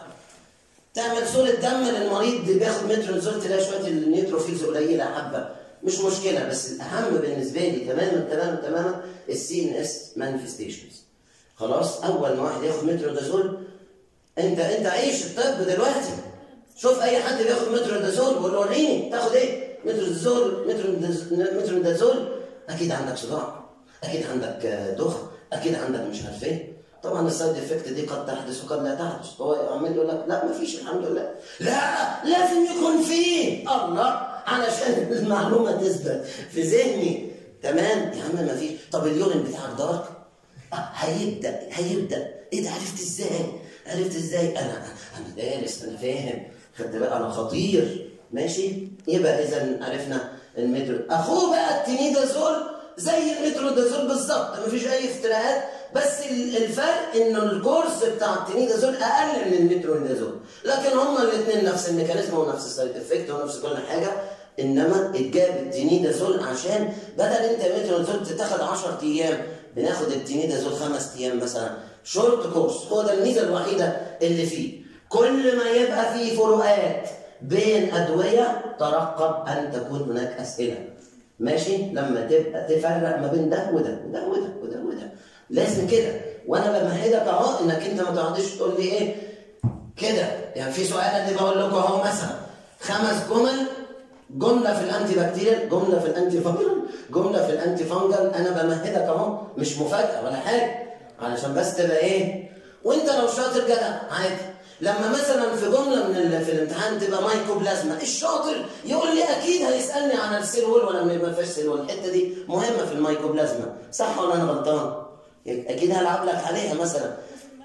تعمل صوره دم للمريض بياخد مترونيدازول تلاقي شويه النيوتروفيلز قليله حبه، مش مشكله، بس الاهم بالنسبه لي تماما تماما تماما السي ان اس مانيفستيشنز. خلاص؟ اول ما واحد ياخد مترونيدازول، انت انت عيش الطب دلوقتي. شوف اي حد بياخد مترونيدازول وقول له وريني تاخد ايه؟ مترونيدازول مترونيدازول اكيد عندك صداع، اكيد عندك دوخه، اكيد عندك مش عارف ايه. طبعا السايد افكت دي قد تحدث وقد لا تحدث. هو عمال يقول لك لا ما فيش الحمد لله، لا لازم يكون فيه. الله، علشان المعلومه تثبت في ذهني. تمام يا عم ما فيش. طب اليورين بتاعك دارك؟ آه هيبدا هيبدا ايه ده؟ عرفت ازاي؟ عرفت ازاي؟ انا انا دارس، انا فاهم، خدت بالك انا خطير. ماشي؟ يبقى اذا عرفنا المترو. اخوه بقى التينيدازول زي المترونيدازول بالظبط، مفيش اي افتراءات، بس الفرق انه الكورس بتاع التينيدازول اقل من المترونيدازول، لكن هما الاثنين نفس الميكانيزم ونفس السايد افكت ونفس كل حاجه. انما اتجاب التينيدازول عشان بدل انت المترونيدازول تاخد عشرة ايام، بناخد التينيدازول خمس ايام مثلا، شورت كورس. هو ده الميزه الوحيده اللي فيه. كل ما يبقى فيه فروقات بين ادويه ترقب ان تكون هناك اسئله. ماشي؟ لما تبقى تفرق ما بين ده وده وده وده وده وده لازم كده. وانا بمهدك اهو انك انت ما تقعدش تقول لي ايه كده. يعني في سؤال اللي بقول لكم اهو مثلا خمس جمل، جمله في الانتي بكتيريال، جمله في الانتي فانجل، جمله في الانتي فانجل. انا بمهدك اهو، مش مفاجاه ولا حاجه، علشان بس تبقى ايه. وانت لو شاطر جدع عادي. لما مثلا في جمله من في الامتحان تبقى مايكوبلازما، الشاطر يقول لي اكيد هيسالني عن السيل وول ولا ما فيش سيل وول. الحته دي مهمه في المايكوبلازما، صح ولا انا غلطان؟ اكيد هلعب لك عليها مثلا.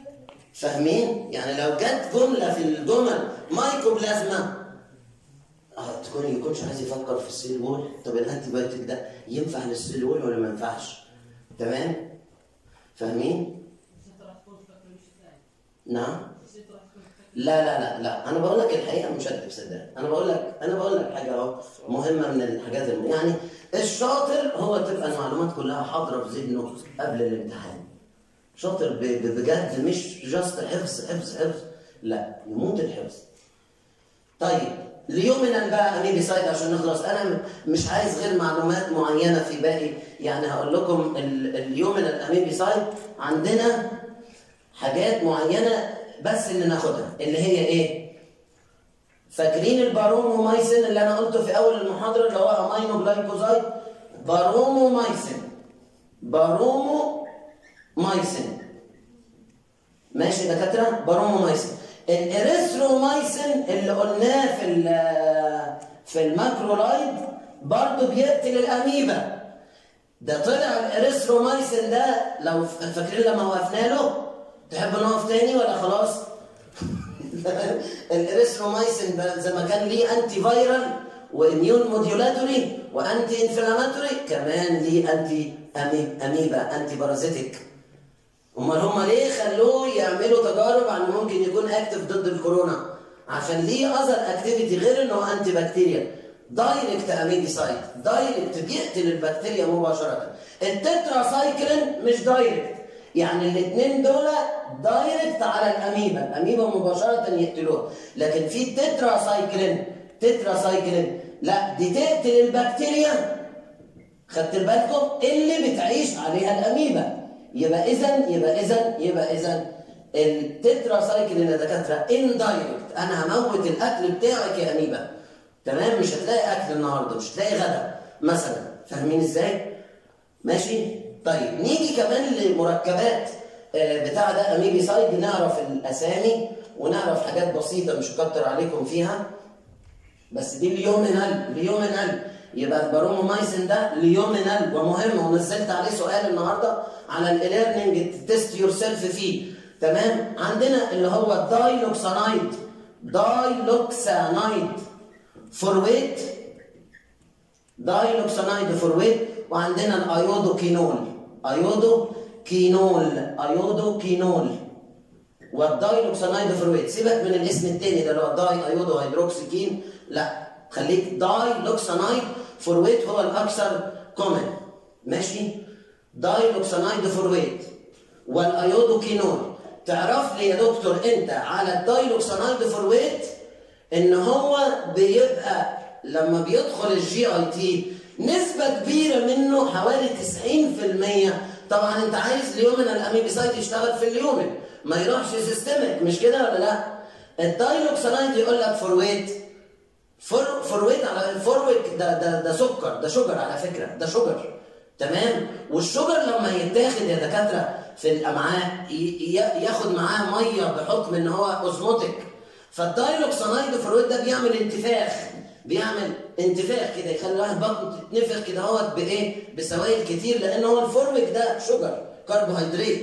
فاهمين؟ يعني لو جت جمله في الجمل مايكوبلازما، اه تكون يكونش عايز يفكر في السيل وول. طب الانتي بايوتيك ده ينفع للسيل وول ولا ما ينفعش؟ تمام؟ فاهمين؟ نعم؟ لا لا لا لا، انا بقول لك الحقيقه، مش هكذب صدقني. انا بقول لك انا بقول لك حاجه اهو مهمه من الحاجات الم... يعني الشاطر هو تبقى المعلومات كلها حاضره في ذهنه قبل الامتحان. شاطر ب... بجد، مش جاست حفظ حفظ حفظ، لا يموت الحفظ. طيب اليومينال بقى اميبيسايد عشان نخلص. انا مش عايز غير معلومات معينه في باقي، يعني هقول لكم ال... اليومينال اميبيسايد عندنا حاجات معينه بس اللي ناخدها، اللي هي ايه؟ فاكرين البارومومايسين اللي انا قلته في اول المحاضره اللي هو امينو جلايكوزايد؟ بارومومايسين بارومومايسين ماشي يا دكاتره؟ بارومومايسين. الاريثرومايسين اللي قلناه في في الماكرولايد برضه بيقتل الاميبا. ده طلع الاريثرومايسين ده، لو فاكرين لما وقفنا له، تحب نقف تاني ولا خلاص؟ الاريثرومايسين زي ما كان ليه انتي فايرال واميون موديولاتوري وانتي انفلاماتوري، كمان ليه انتي اميبا، انتي بارازيتيك. امال هم ليه خلوه يعملوا تجارب عن ممكن يكون اكتف ضد الكورونا؟ عشان ليه اذر اكتيفيتي غير انه انتي بكتيريا. دايركت اميبيسايد، دايركت بيقتل البكتيريا مباشره. التترا سايكلين مش دايركت، يعني الاثنين دول دايركت على الاميبا، الاميبا مباشره يقتلوها. لكن في التترا سايكلين، تترا سايكلين لا، دي تقتل البكتيريا، خدت بالكم، اللي بتعيش عليها الاميبا. يبقى اذا يبقى اذا يبقى اذا التترا سايكلين يا دكاتره اندايركت. انا هموت الاكل بتاعك يا اميبا، تمام؟ مش هتلاقي اكل النهارده، مش هتلاقي غدا مثلا. فاهمين ازاي؟ ماشي؟ طيب نيجي كمان لمركبات بتاع ده اميبيسايد، نعرف الاسامي ونعرف حاجات بسيطه مش هكتر عليكم فيها، بس دي اليومينال. اليومينال يبقى البارومومايسين ده ليومينال ومهم، ونزلت عليه سؤال النهارده على الليرنينج تيست يور سيلف فيه. تمام. عندنا اللي هو الدايلوكسانايد، دايلوكسانايد فور ويت، دايلوكسانايد فور ويت. وعندنا الايودوكينول، ايودوكينول ايودوكينول والدايلوكسانايد فور ويت. سيبك من الاسم الثاني ده اللي هو داي ايودو هيدروكسيكين، لا خليك دايلوكسانايد فور ويت هو الاكثر كومن. ماشي. دايلوكسانايد فور ويت والايودوكينول. تعرف لي يا دكتور انت على الدايلوكسانايد فور ويت ان هو بيبقى لما بيدخل الجي اي تي نسبه كبيره منه حوالي تسعين في المية. طبعا انت عايز اليومينال الاميبيسايد يشتغل في اليومن ما يروحش سيستمك، مش كده ولا لا؟ الدايلوكسانايد يقول لك فور ويت، فور فور ويت على الفور ويت ده ده ده سكر، ده شجر على فكره، ده شجر. تمام. والشجر لما يتاخد يا دكاتره في الامعاء ياخد معاه ميه بحكم ان هو اوزموتيك. فالدايلوكسانايد فور ويت ده بيعمل انتفاخ، بيعمل انتفاخ كده يخلي الواحد بطنه تتنفخ كده اهوت بايه؟ بسوائل كتير، لان هو الفورويك ده شجر كربوهيدرات.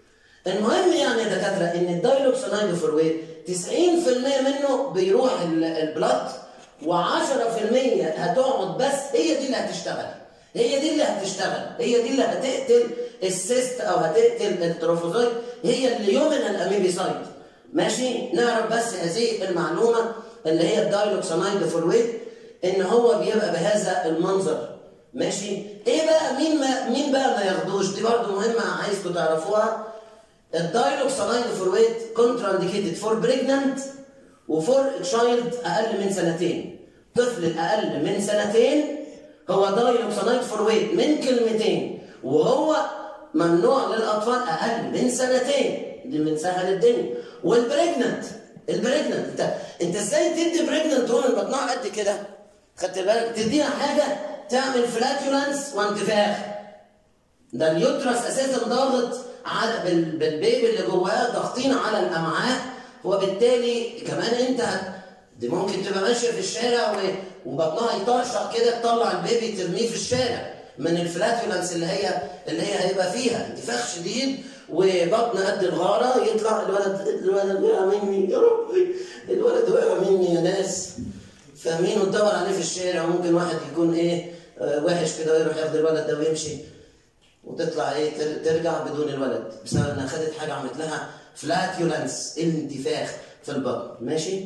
المهم يعني يا دكاتره ان الدايلوكسانايد فور ويت تسعين في المية منه بيروح البلاد وعشرة في المية هتقعد، بس هي دي اللي هتشتغل، هي دي اللي هتشتغل، هي دي اللي هتقتل السيست او هتقتل التروفوزايت، هي اليومينال اميبيسايد. ماشي. نعرف بس هذه المعلومه اللي هي الدايلوكسانايد فور ويت ان هو بيبقى بهذا المنظر. ماشي. ايه بقى مين ما مين بقى ما ياخدوش؟ دي برضه مهمه عايزكم تعرفوها. الدايلوكسانايد فور ويت كونترا انديكيتد فور بريجننت وفور تشايلد اقل من سنتين. طفل الاقل من سنتين هو دايلوكسانايد فور ويت من كلمتين، وهو ممنوع للاطفال اقل من سنتين، دي بنسهل الدنيا. والبريجننت، البريجننت انت انت ازاي تدي بريجننت ومن بطنها قد كده؟ خدت بالك؟ تديها حاجه تعمل فلاتولانس وانتفاخ. ده اليوترس اساسا ضاغط على بالبيبي اللي جواه، ضاغطين على الامعاء، وبالتالي كمان انت دي ممكن تبقى ماشيه في الشارع وبطنها يطرشق كده تطلع البيبي ترميه في الشارع من الفلاتولانس اللي هي اللي هي هيبقى فيها انتفاخ شديد وبطن قد الغاره، يطلع الولد الولد وقع مني يا ربي، الولد وقع مني يا ناس. فاهمين؟ وتدور عليه في الشارع، وممكن واحد يكون ايه آه وحش كده ويروح ياخد الولد ده ويمشي، وتطلع ايه ترجع بدون الولد بسبب انها خدت حاجه عملت لها فلاتولانس، انتفاخ في البطن. ماشي؟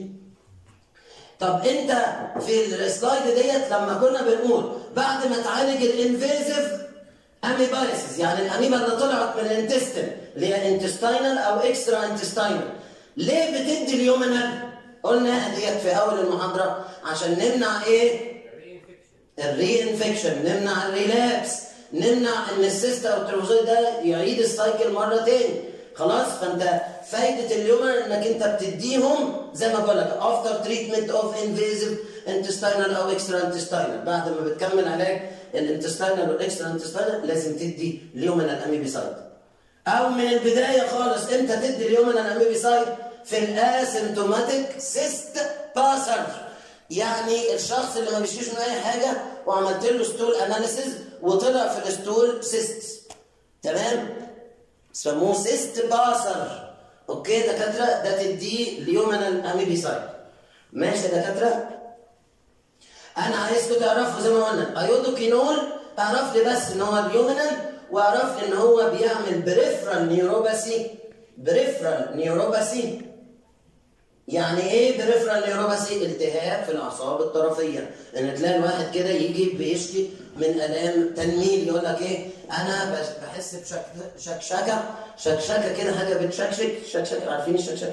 طب انت في السلايد ديت لما كنا بنقول بعد ما تعالج الانفيزيف اميبايسيس، يعني الاميبا اللي طلعت من الانتستين اللي هي انتستينال او اكسترا انتستينال، ليه بتدي اليومينال؟ قلنا ديت في اول المحاضره عشان نمنع ايه؟ الري انفكشن، نمنع الريلابس، نمنع ان السيست او التروفوزويد ده يعيد السايكل مره تاني. خلاص؟ فانت فايده اليومينال انك انت بتديهم زي ما بقول لك افتر تريتمنت اوف انفيزيف انتستينال او اكسترا انتستينال، بعد ما بتكمل علاج الانتستينال والاكسترا انتستينال لازم تدي اليومينال اميبيسايد. او من البدايه خالص امتى تدي اليومينال اميبيسايد؟ في الاسيمتوماتيك سيست باسر، يعني الشخص اللي ما بيشيش من اي حاجه وعملت له ستول اناليسيز وطلع في الستول سيست. تمام؟ سموه سيست باسر. اوكي دكاتره؟ ده تديه اليومينال اميبيسايد. ماشي يا دكاتره؟ انا عايزكم تعرفوا زي ما قلنا ايودوكينول، اعرف لي بس ان هو اليومينال، واعرف لي ان هو بيعمل بريفرال نيوروباثي. بريفرال نيوروباثي يعني ايه بريفرال نيوروباثي؟ التهاب في الاعصاب الطرفيه، ان تلاقي الواحد كده يجي بيشكي من الام تنميل، يقول لك ايه؟ انا بحس بشكشكه شكشكه كده، حاجه بتشكشك شكشكه، عارفين الشكشكه؟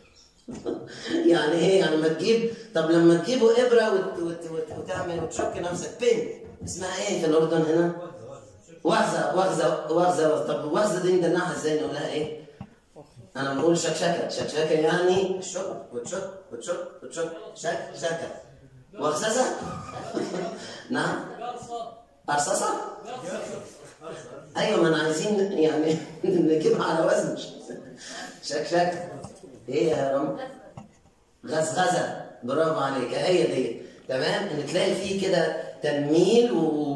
يعني ايه؟ يعني ما تجيب، طب لما تجيبوا ابره وت... وت... وت... وتعمل وتشك نفسك بين، اسمها ايه في الاردن هنا؟ وغزه وغزه وغزه. طب وغزه دي ندلعها ازاي؟ نقول لها ايه؟ انا بقول شكشكه، شكشكه يعني شك وتشك وتشك وتشك شكشكه. وغززه؟ نعم؟ قرصصه؟ ايوه، ما انا عايزين يعني يعني نجيبها على وزن شك شك. ايه يا رم؟ غزغزه، برافو عليك، هي دي. تمام، ان تلاقي فيه كده تنميل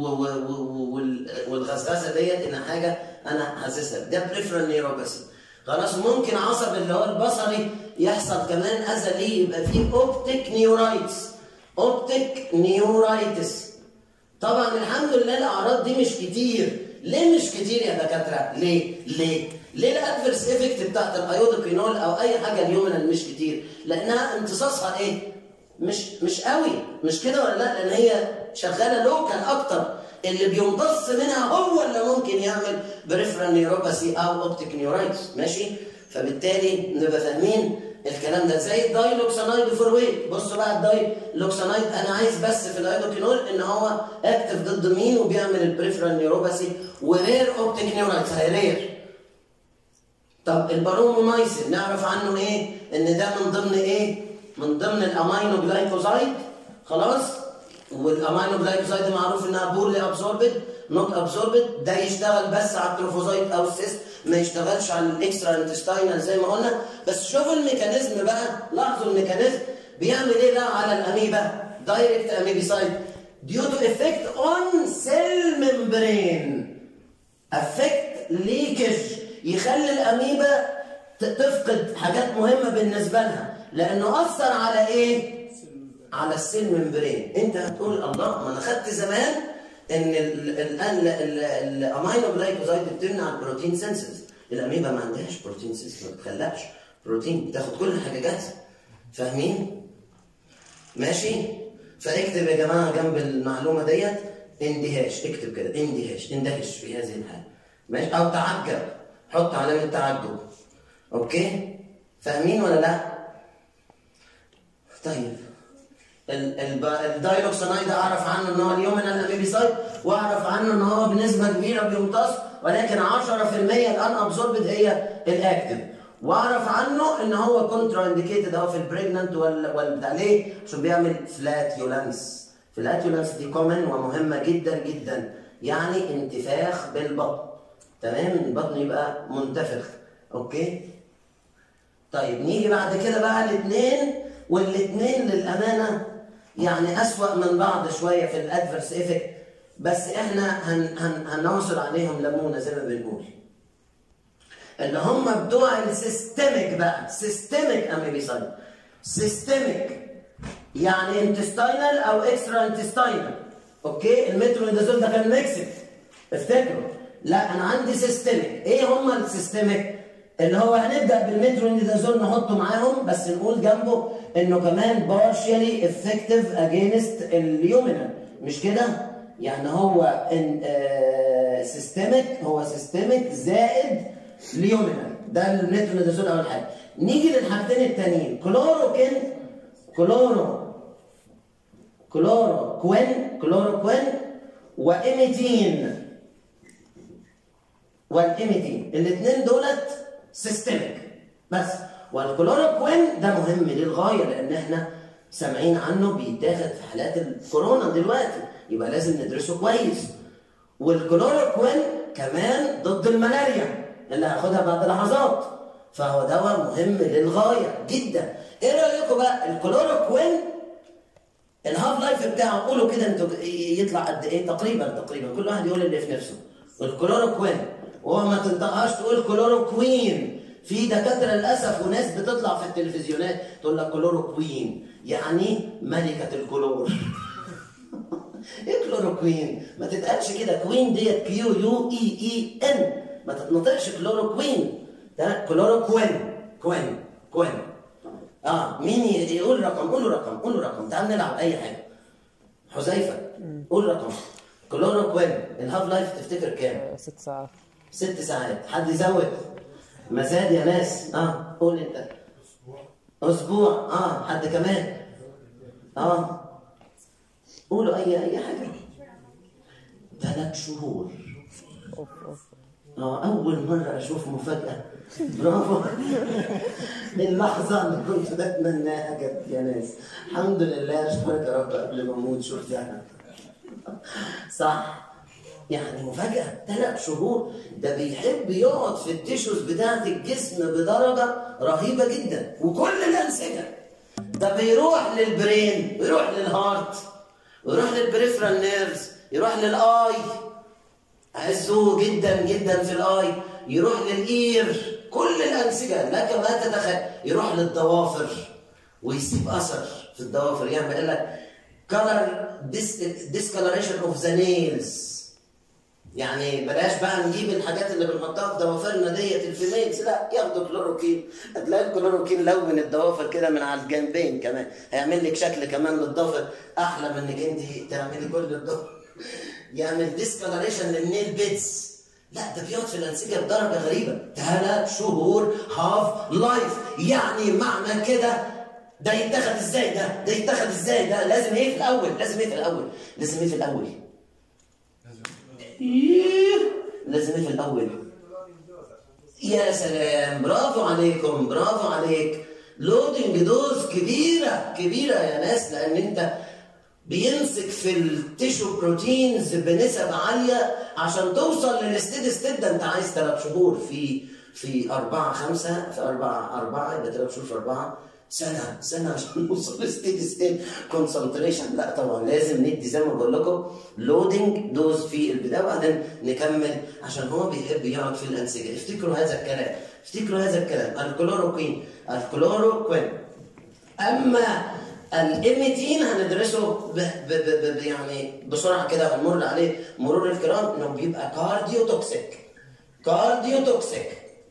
والغزغزه ديت ان حاجه انا حاسسها، ده بريفرال نيوروباثي. خلاص، ممكن عصب اللي هو البصري يحصل كمان اذى ليه، يبقى فيه اوبتيك نيورايتس. اوبتيك نيورايتس طبعا الحمد لله الاعراض دي مش كتير. ليه مش كتير يا دكاتره؟ ليه؟ ليه؟ ليه الادفيرس افكت بتاعت الايودوكينول او اي حاجه اليومنال مش كتير؟ لانها امتصاصها ايه؟ مش مش قوي، مش كده ولا لا؟ لان هي شغاله لوكال اكتر، اللي بيمتص منها هو اللي ممكن يعمل بريفرال نيوروباثي او اوبتيك نيورايتس، ماشي؟ فبالتالي نبقى فاهمين الكلام ده. زي الدايلوكسانايد فور ويت. بصوا بقى الدايلوكسانايد انا عايز بس في الايودوكينول ان هو اكتف ضد مين وبيعمل البريفرال نيوروباثي ورير اوبتيك نيورايتس، هي رير. طب البارومومايسين نعرف عنه ايه؟ ان ده من ضمن ايه؟ من ضمن الامينو جلايكوزايد. خلاص؟ والامينو جلايكوزايد معروف انها بورلي ابزوربد نوت ابزوربد، ده يشتغل بس على التروفوزايت او السيست، ما يشتغلش على الاكسترا انتستاينال زي ما قلنا. بس شوفوا الميكانيزم بقى، لاحظوا الميكانيزم بيعمل ايه بقى على الاميبا؟ دايركت اميبيسايد due to effect on cell membrane affect leakage، يخلي الاميبا تفقد حاجات مهمه بالنسبه لها، لانه اثر على ايه؟ على السيل ممبرين. انت هتقول الله، ما انا خدت زمان ان الامينو جلايكوزايد بتمنع البروتين سينسز. الاميبا ما عندهاش بروتين سينسز، ما بتخلقش بروتين، بتاخد كل حاجه جاهزه. فاهمين؟ ماشي؟ فاكتب يا جماعه جنب المعلومه ديت اندهاش، اكتب كده اندهاش، اندهش في هذه الحاله، ماشي؟ او تعجب، حط علامه تعجب. اوكي؟ فاهمين ولا لا؟ طيب الدايلوكسانايد اعرف عنه ان هو اليومينال اميبيسايد، واعرف عنه ان هو بنسبه كبيره بيمتص، ولكن عشرة في المية الان ابزوربد هي الاكتف. واعرف عنه ان هو كونترا انديكيتد اهو في البريجننت والبتاع. ليه؟ عشان بيعمل فلاتيولانس. فلاتيولانس دي كومن ومهمه جدا جدا، يعني انتفاخ بالبطن. تمام؟ البطن يبقى منتفخ. اوكي؟ طيب نيجي بعد كده بقى الاثنين، والاثنين للامانه يعني اسوأ من بعض شويه في الادفيرس افكت، بس احنا هن هن هنعصر عليهم ليمونه زي ما بنقول. اللي هم بتوع السيستميك بقى، سيستميك اميبيسايد. سيستميك يعني انتستاينال او اكسترا انتستاينال. اوكي؟ المترونيدازول ده كان ميكسد، افتكروا. لا انا عندي سيستميك. ايه هم السيستميك؟ اللي هو هنبدا بالمترونيدازول نحطه معاهم، بس نقول جنبه انه كمان بارشيالي افكتيف اجينست اليومينال، مش كده؟ يعني هو ان سيستميك، هو سيستميك زائد اليومينال، ده المترونيدازول اول حاجه. نيجي للحاجتين التانيين، كلوروكين، كلورو كلوروكوين كلوروكوين وإيميتين. والإيميتين الاثنين دولت سيستميك بس. والكلوروكوين ده مهم للغايه، لان احنا سامعين عنه بيتاخد في حالات الكورونا دلوقتي، يبقى لازم ندرسه كويس. والكلوروكوين كمان ضد الملاريا اللي هاخدها بعد لحظات، فهو دواء مهم للغايه جدا. ايه رايكم بقى الكلوروكوين الهاف لايف بتاعه؟ قولوا كده انتوا يطلع قد ايه تقريبا؟ تقريبا كل واحد يقول اللي في نفسه. الكلوروكوين، وهو ما تنطقهاش تقول كلوروكوين. في دكاتره للاسف وناس بتطلع في التلفزيونات تقول لك كلوروكوين يعني ملكه الكلور. ايه كلوروكوين؟ ما تتقالش كده، كوين ديت كيو يو اي اي ان، ما تتنطقش كلوروكوين. ده كلوروكوين، كوين كوين. اه مين يقول رقم؟ قولوا رقم، قولوا رقم، تعال نلعب اي حاجه. حذيفه قول رقم. كلوروكوين الهاف لايف تفتكر كام؟ ست ساعات. ست ساعات. حد يزود؟ مزاد يا ناس. اه قول انت. اسبوع. اسبوع. اه حد كمان؟ اه قولوا اي اي حاجه. ثلاث شهور. اه اول مره اشوف مفاجاه. برافو. اللحظه اللي كنت بتمناها جت يا ناس. الحمد لله، اشكرك يا رب قبل ما اموت شفتها. صح يعني مفاجأة ثلاث شهور. ده بيحب يقعد في التيشوز بتاعت الجسم بدرجة رهيبة جدا وكل الأنسجة. ده بيروح للبرين ويروح للهارت ويروح للبريفرال نيرفز، يروح للآي، أعزه جدا جدا في الآي، يروح للإير، كل الأنسجة لك ما تتخيل، يروح للضوافر ويسيب أثر في الضوافر، يعمل لك color discoloration of the nails. يعني بلاش بقى نجيب الحاجات اللي بنحطها في ضوافرنا ديت الفيميلز، لا ياخدوا كلوروكين. هتلاقي الكلوروكين لو من الضوافر كده من على الجنبين كمان، هيعمل لك شكل كمان للضوافر احلى من انك انت تعملي كل الضوافر. يعمل ديسكولاريشن للنيل بيتس. لا ده بيقعد في الانسجه بدرجه غريبه ثلاث شهور هاف لايف. يعني معنى كده ده يتاخد ازاي؟ ده ده يتاخد ازاي؟ ده لازم ايه في الاول؟ لازم ايه في الاول؟ لازم ايه في الاول؟ لازم ايه في الاول؟ يا سلام، برافو عليكم، برافو عليك. لودنج دوز كبيره كبيره يا ناس، لان انت بيمسك في التيشو بروتينز بنسب عاليه عشان توصل للستيدي ستيت. ده انت عايز ثلاث شهور في في أربعة خمسة في أربعة أربعة يبقى ثلاث شهور في أربعة سنة سنة عشان نوصل للستيدي ستيت كونسنتريشن. لا طبعا لازم ندي زي ما بقول لكم لودنج دوز في البداية وبعدين نكمل عشان هو بيحب يقعد في الأنسجة. افتكروا هذا الكلام، افتكروا هذا الكلام. الكلوروكين الكلوروكوين. أما الإيميتين هندرسه ب ب ب ب يعني بسرعة كده هنمر عليه مرور الكرام، إنه بيبقى كارديو توكسيك. كارديو توكسيك.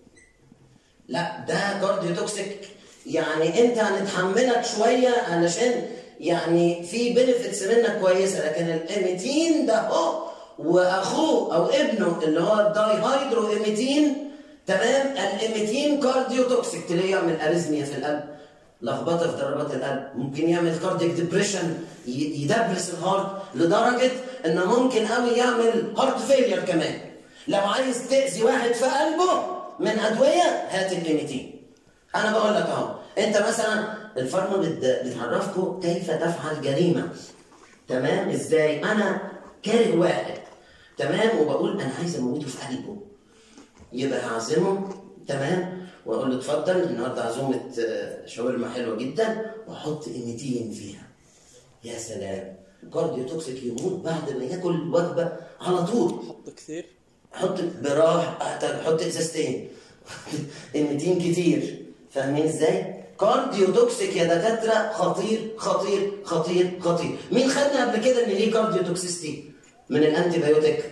لا ده كارديو توكسيك، يعني أنت هنتحملك شوية علشان يعني في بنفيتس منك كويسة، لكن الإيميتين ده هو وأخوه أو ابنه اللي هو الداي هيدرو إيميتين، تمام؟ الإيميتين كارديو توكسيك، تلاقيه يعمل أريزميا في القلب، لخبطه في ضربات القلب، ممكن يعمل كارديك ديبريشن، يدبرس الهارت لدرجه انه ممكن قوي يعمل هارت فيلير كمان. لو عايز تاذي واحد في قلبه من ادويه هات الإيميتين. انا بقول لك اهو، انت مثلا الفارما بتعرفكم كيف تفعل جريمه، تمام؟ ازاي؟ انا كاره واحد، تمام، وبقول انا عايز اموته في قلبه، يبقى هعزمه، تمام، واقول له اتفضل النهارده عزومه شاورما حلوه جدا واحط إيميتين فيها. يا سلام، كارديو توكسيك يموت بعد ما ياكل وجبه على طول. حط كثير، حط براح، حط ازازتين إيميتين كتير. فاهمين ازاي؟ كارديو توكسيك يا دكاتره خطير خطير خطير خطير. مين خدنا قبل كده ان ليه كارديو توكسيستي من الانتي بايوتيك؟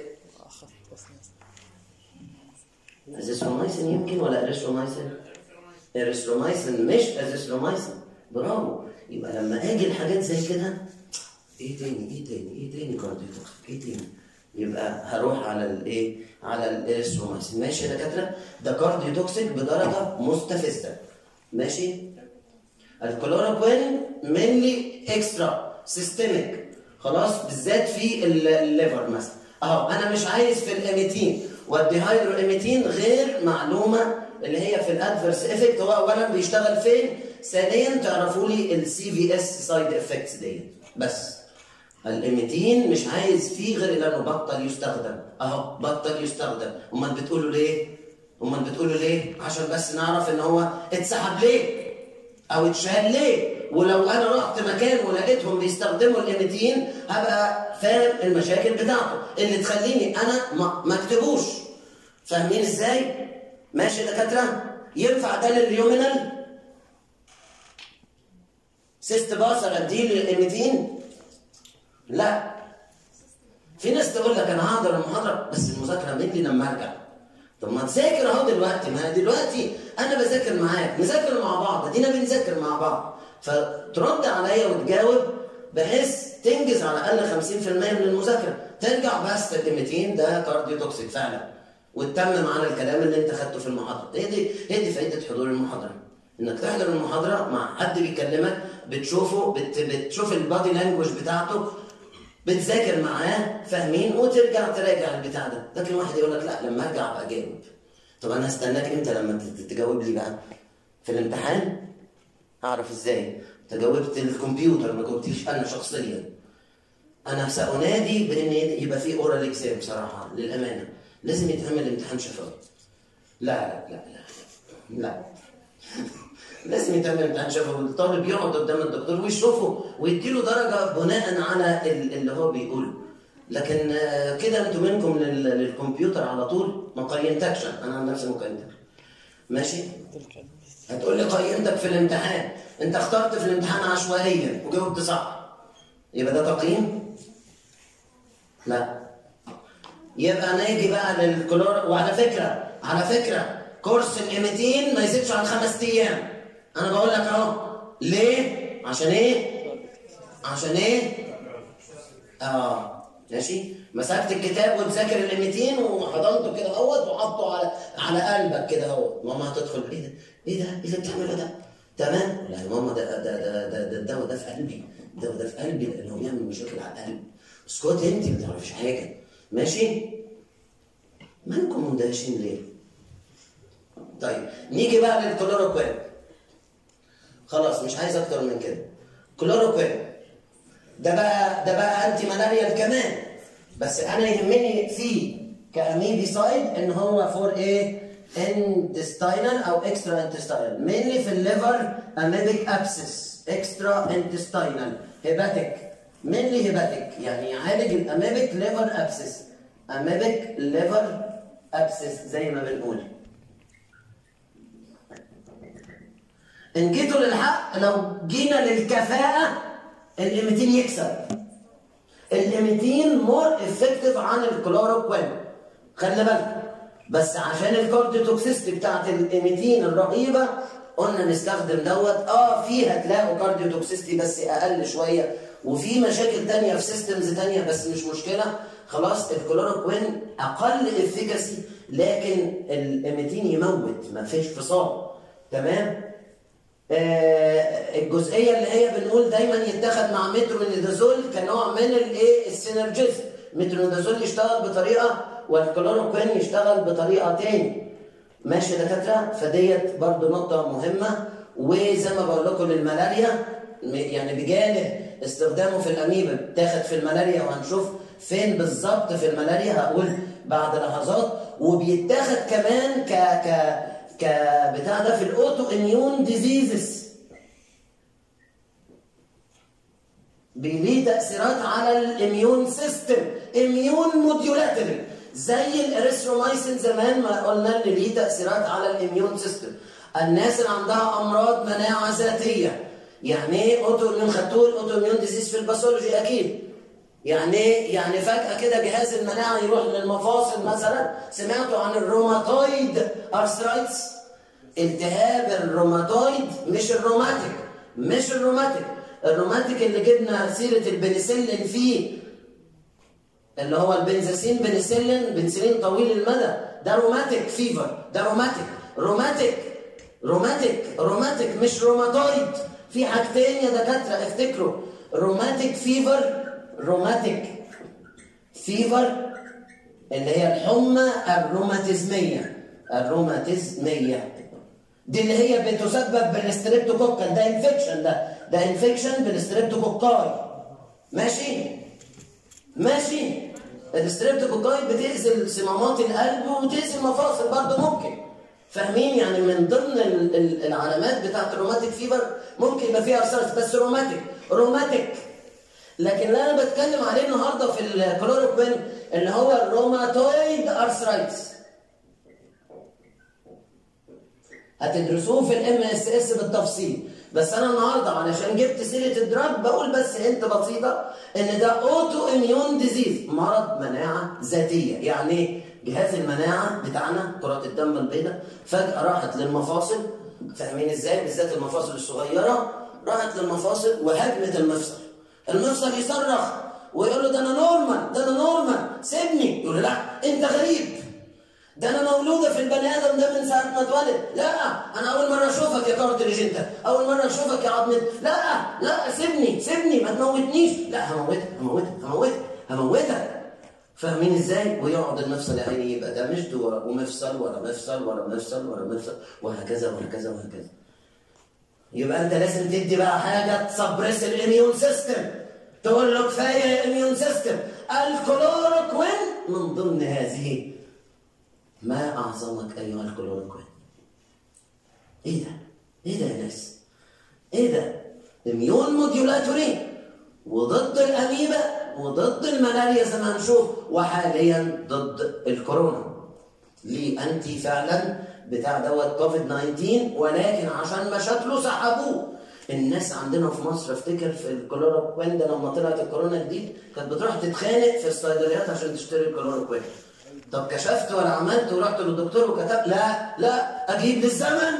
ازيثرومايسين يمكن ولا اريثرومايسين؟ اريثرومايسين مش ازيثرومايسين. برافو. يبقى لما اجي الحاجات زي كده، ايه تاني ايه تاني ايه تاني كارديو توكسيك ايه تاني؟ يبقى هروح على الايه؟ على الاريثرومايسين. ماشي يا دكاتره؟ ده كارديو توكسيك بدرجه مستفزه. ماشي؟ الكلوروكوين مينلي اكسترا سيستميك، خلاص، بالذات في الليفر مثلا. اهو انا مش عايز في الإيميتين والديهايدرو إيميتين غير معلومه اللي هي في الادفيرس افكت. هو اولا بيشتغل فين؟ ثانيا تعرفوا لي السي في اس سايد افكتس دي. بس الإيميتين مش عايز فيه غير لانه بطل يستخدم. اهو بطل يستخدم. امال بتقولوا ليه؟ امال بتقولوا ليه؟ عشان بس نعرف ان هو اتسحب ليه او اتشال ليه. ولو انا رحت مكان ولقيتهم بيستخدموا الإيميتين هبقى فاهم المشاكل بتاعته اللي تخليني انا ما اكتبوش. فاهمين ازاي؟ ماشي يا دكاتره؟ ينفع ده لليومينال سيست باسر اديله الإيميتين؟ لا. في ناس تقول لك انا هحضر المحاضره بس المذاكره مني لما ارجع. طب ما تذاكر اهو دلوقتي، ما دلوقتي انا بذاكر معاك، نذاكر مع بعض، ادينا بنذاكر مع بعض، فترد عليا وتجاوب بحيث تنجز على الاقل خمسين في المية من المذاكره، ترجع بس الإيميتين ده كارديو توكسيك فعلا، وتتمم على الكلام اللي انت خدته في المحاضره. هي دي هي دي فائده حضور المحاضره، انك تحضر المحاضره مع حد بيكلمك، بتشوفه، بت... بتشوف البادي لانجوج بتاعته، بتذاكر معاه، فاهمين، وترجع تراجع البتاع ده. لكن واحد يقول لك لا لما ارجع ابقى اجاوب. طب انا هستناك امتى لما تجاوب لي بقى؟ في انا سأنادي بان يبقى في اورال اكزام بصراحه للامانه، لازم يتعمل امتحان شفوي. لا لا لا لا لا لازم يتعمل امتحان شفوي، الطالب يقعد قدام الدكتور ويشوفه ويديله درجه بناء على اللي هو بيقوله. لكن كده انتوا منكم للكمبيوتر على طول، ما قيمتكش، انا عن نفسي ما قيمتكش. ماشي؟ هتقول لي قيمتك في الامتحان، انت اخترت في الامتحان عشوائيا وجاوبت صح، يبقى ده تقييم؟ لا. يبقى نيجي بقى للكلور. وعلى فكره على فكره كورس الإيمتين ما يزيدش عن خمس ايام. انا بقول لك اهو. ليه؟ عشان ايه؟ عشان ايه؟ اه ماشي؟ مسكت الكتاب وتذاكر الإيمتين وحضنته كده اهوت وحطه على على قلبك كده اهوت، ماما هتدخل ايه ده؟ ايه ده؟ ايه اللي بتعمله ده؟ تمام؟ لا يا ماما ده ده ده ده ده الدواء ده في قلبي، الدواء ده في قلبي لانه بيعمل مشاكل على القلب. اسكتي انت ما تعرفيش حاجه. ماشي؟ مالكم مندهشين ليه؟ طيب نيجي بقى للكلوروكوين. خلاص مش عايز اكتر من كده. كلوروكوين ده بقى ده بقى انتي ملاريال كمان، بس انا يهمني فيه كاميبي سايد ان هو فور ايه؟ intestinal او اكسترا انتستينال، mainly في الليفر اميبيك ابسس، اكسترا انتستينال، هيباتيك، mainly هيباتيك، يعني يعالج الاميبيك ليفر ابسس، اميبيك ليفر ابسس زي ما بنقول. ان جيتوا للحق، لو جينا للكفاءة الإيمتين يكسب. الإيمتين مور افكتيف عن الكلوروكوين، خلي بالك. بس عشان الكارديوتوكسيستي بتاعت الإيمتين الرهيبة قلنا نستخدم دوت. اه في هتلاقوا كارديوتوكسيستي بس اقل شويه، وفي مشاكل تانية في سيستمز تانية بس مش مشكله. خلاص الكلوروكوين اقل افيكاسي، لكن الإيمتين يموت، ما فيش فصال. تمام؟ آه الجزئيه اللي هي بنقول دايما يتاخد مع مترونيدازول كنوع من الايه؟ السينرجيزم. مترونيدازول يشتغل بطريقه والكلوروكوين يشتغل بطريقه تاني. ماشي يا دكاتره؟ فديت برضو نقطه مهمه. وزي ما بقول لكم للملاريا، يعني بجانب استخدامه في الاميبا بتاخد في الملاريا، وهنشوف فين بالظبط في الملاريا هقول بعد لحظات. وبيتاخد كمان ك ك كبتاع ده في الاوتو اميون ديزيزز، بيليه تاثيرات على الاميون سيستم، اميون موديولاتري، زي الاريثرومايسين زمان ما قلنا ان ليه تاثيرات على الاميون سيستم. الناس اللي عندها امراض مناعه ذاتيه، يعني ايه اوتو اميون؟ خدتوه الاوتو اميون ديزيز في الباثولوجي اكيد. يعني ايه؟ يعني فجاه كده جهاز المناعه يروح للمفاصل مثلا. سمعتوا عن الروماتويد ارثرايتس؟ التهاب الروماتويد، مش الروماتيك، مش الروماتيك. الروماتيك اللي جبنا سيره البنسلين فيه، اللي هو البنزاسين بنسلين، بنسلين طويل المدى، ده روماتيك فيفر، ده روماتيك روماتيك روماتيك روماتيك مش روماتويد. في حاجتين يا دكاتره افتكروا، روماتيك فيفر، روماتيك فيفر اللي هي الحمى الروماتيزميه، الروماتيزميه دي اللي هي بتسبب بالستريبتوكوكال، ده انفكشن، ده ده انفكشن بالستريبتوكوكاي. ماشي؟ ماشي؟ الستريبتوكوكاي بتأذي صمامات القلب وبتأذي المفاصل برضه ممكن. فاهمين؟ يعني من ضمن العلامات بتاعت الروماتيك فيبر ممكن يبقى فيها ارثرايتس، بس روماتيك روماتيك. لكن اللي انا بتكلم عليه النهارده في الكلوروكوين اللي هو الروماتويد ارثرايتس. هتدرسوه في الام اس اس بالتفصيل، بس انا النهارده علشان جبت سيره الدراج بقول بس انت بسيطه ان ده اوتو اميون ديزيز، مرض مناعه ذاتيه. يعني ايه؟ جهاز المناعه بتاعنا، كرات الدم البيضاء، فجاه راحت للمفاصل. فاهمين ازاي؟ بالذات المفاصل الصغيره راحت للمفاصل وهجمت المفصل. المفصل يصرخ ويقول له ده انا نورمال، ده انا نورمال، سيبني. يقول له لا انت غريب، ده انا مولوده في البني ادم ده من ساعه ما اتولد. لا انا اول مره اشوفك يا كارتريج، انت اول مره اشوفك يا عظمت. لا لا سيبني سيبني ما تموتنيش. لا هموتك هموتك هموتك هموتك. فاهمين ازاي؟ ويقعد المفصل يا عيني يبقى ده مش دور ومفصل ورا مفصل ورا مفصل ورا مفصل وهكذا وهكذا وهكذا. يبقى انت لازم تدي بقى حاجه تسبرس الاميون سيستم. تقول له كفايه اميون سيستم، الكلوروكوين من ضمن هذه. ما اعظمك ايها الكلوروكوين. ايه ده؟ ايه ده يا ناس؟ ايه ده؟ اميون موديولاتوري وضد الاميبا وضد الملاريا زي ما هنشوف، وحاليا ضد الكورونا. ليه انتي فعلا بتاع دوت كوفيد تسعة عشر، ولكن عشان مشاكله سحبوه. الناس عندنا في مصر افتكر في الكلوروكوين ده لما طلعت الكورونا جديد كانت بتروح تتخانق في الصيدليات عشان تشتري الكلوروكوين. طب كشفت ولا عملت ورحت للدكتور وكتب؟ لا لا، اجيب للزمن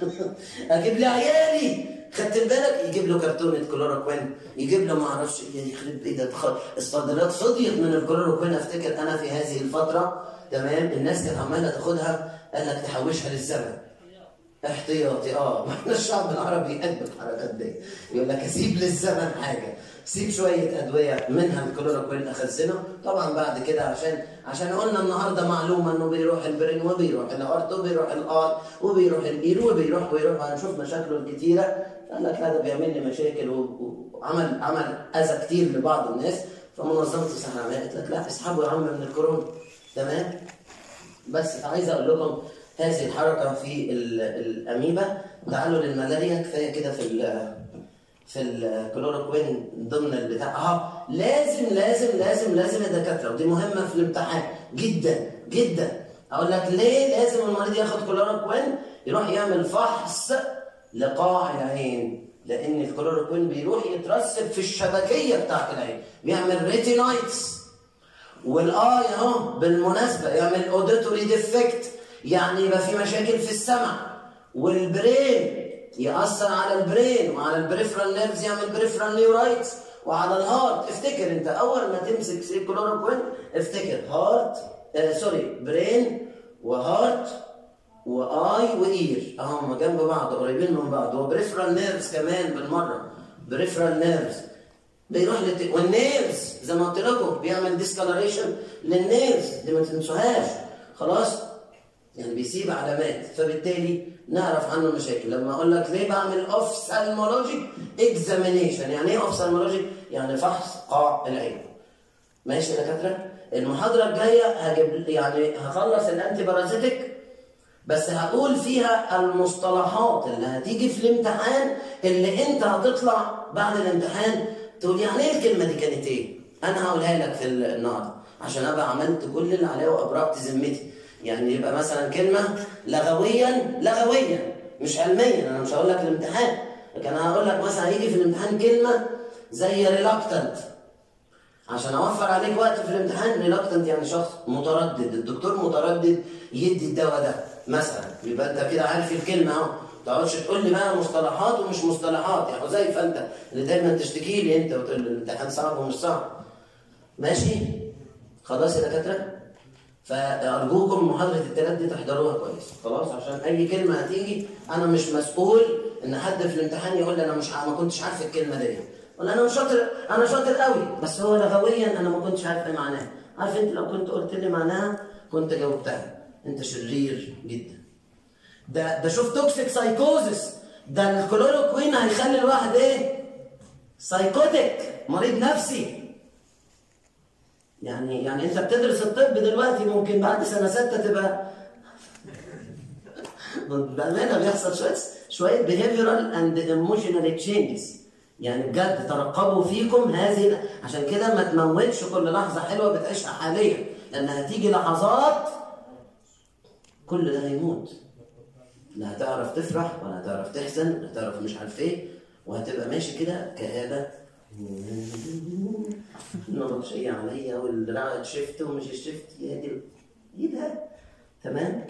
اجيب لعيالي. خدت بالك؟ يجيب له كرتونه كلوروكوين، يجيب له ما اعرفش ايه، يخرب ايه ده. الصيدليات فضيت من الكلوروكوين. افتكر انا في هذه الفتره تمام الناس كانت عماله تاخدها، قال لك تحوشها للزمن احتياطي. اه احنا الشعب العربي يحب الحركات دي، يقول لك اسيب للزمن حاجه، سيب شويه ادويه منها الكلوروكوين اخزنه. طبعا بعد كده عشان عشان قلنا النهارده معلومه انه بيروح البرين وبيروح الارت وبيروح الار وبيروح الاير وبيروح ويروح، هنشوف مشاكله الكتيره. قال لك هذا بيعمل لي مشاكل وعمل عمل اذى كتير لبعض الناس. فمنظمه الصحه العالميه قالت لك لا، اسحبوا يا عم من الكورونا. تمام. بس عايز اقول لكم هذه الحركه في الاميبا. تعالوا للملاريا، كفايه كده في ال في الكلوروكوين ضمن البتاع. اه لازم لازم لازم لازم يا دكاتره، ودي مهمه في الامتحان جدا جدا. اقول لك ليه لازم المريض ياخد كلوروكوين؟ يروح يعمل فحص لقاع العين، لان الكلوروكوين بيروح يترسب في الشبكيه بتاعت العين، بيعمل ريتينايتس. والاي اهو بالمناسبه يعمل اوديتوري ديفكت، يعني يبقى في مشاكل في السمع. والبرين يأثر على البرين وعلى البريفرال نيرفز، يعمل بريفرال نيورايتس، وعلى الهارت. افتكر انت اول ما تمسك سي كلوروكوين افتكر هارت آه سوري برين وهارت واي واير، اهم جنب بعض قريبين من بعض، وبريفرال نيرفز كمان بالمره. بريفرال نيرفز بيروح لت... والنيرفز زي ما قلت لكم بيعمل ديسكالريشن للنيرفز، دي ما تنسوهاش خلاص. يعني بيسيب علامات، فبالتالي نعرف عنه المشاكل. لما اقول لك ليه بعمل اوفثالمولوجيك اكزامينيشن، يعني ايه اوفثالمولوجيك؟ يعني فحص قاع العين. ماشي يا دكاتره؟ المحاضره الجايه هجيب يعني هخلص الانتي بارازيتيك، بس هقول فيها المصطلحات اللي هتيجي في الامتحان، اللي انت هتطلع بعد الامتحان تقول يعني ايه الكلمه دي كانت ايه؟ انا هقولها لك في النهارده عشان ابقى عملت كل اللي عليا وابرأت ذمتي. يعني يبقى مثلا كلمه لغويا لغويا مش علميا، انا مش هقول لك الامتحان، لكن انا هقول لك مثلا هيجي في الامتحان كلمه زي ريلاكتنت عشان اوفر عليك وقت في الامتحان. ريلاكتنت يعني شخص متردد، الدكتور متردد يدي الدواء ده مثلا، يبقى انت كده عارف الكلمه اهو. ما تقعدش تقول لي بقى مصطلحات ومش مصطلحات يا حذيفه، انت اللي دايما تشتكي لي انت وتقول لي الامتحان صعب ومش صعب. ماشي؟ خلاص يا دكاتره؟ فارجوكم محاضره الثلاث دي تحضروها كويس خلاص، عشان اي كلمه هتيجي انا مش مسؤول ان حد في الامتحان يقول لي انا مش ما كنتش عارف الكلمه دي، ولا انا مش شاطر، انا شاطر قوي بس هو لغويا انا ما كنتش عارف ايه معناها. عارف انت لو كنت قلت لي معناها كنت جاوبتها. انت شرير جدا. ده ده شوف توكسيك سايكوزس، ده الكلوروكوين هيخلي الواحد ايه؟ سايكوتيك، مريض نفسي. يعني يعني انت بتدرس الطب دلوقتي، ممكن بعد سنه سته تبقى بامانه بيحصل شويه شويه behavioral and emotional changes. يعني بجد ترقبوا فيكم هذه، عشان كده ما تموتش كل لحظه حلوه بتعيشها حاليا، لان هتيجي لحظات كل ده هيموت. لا هتعرف تفرح ولا هتعرف تحزن ولا هتعرف مش عارف ايه، وهتبقى ماشي كده كآبة نبطشية عليا والرعد شفت ومش شفت. يا دي ايه ده؟ تمام؟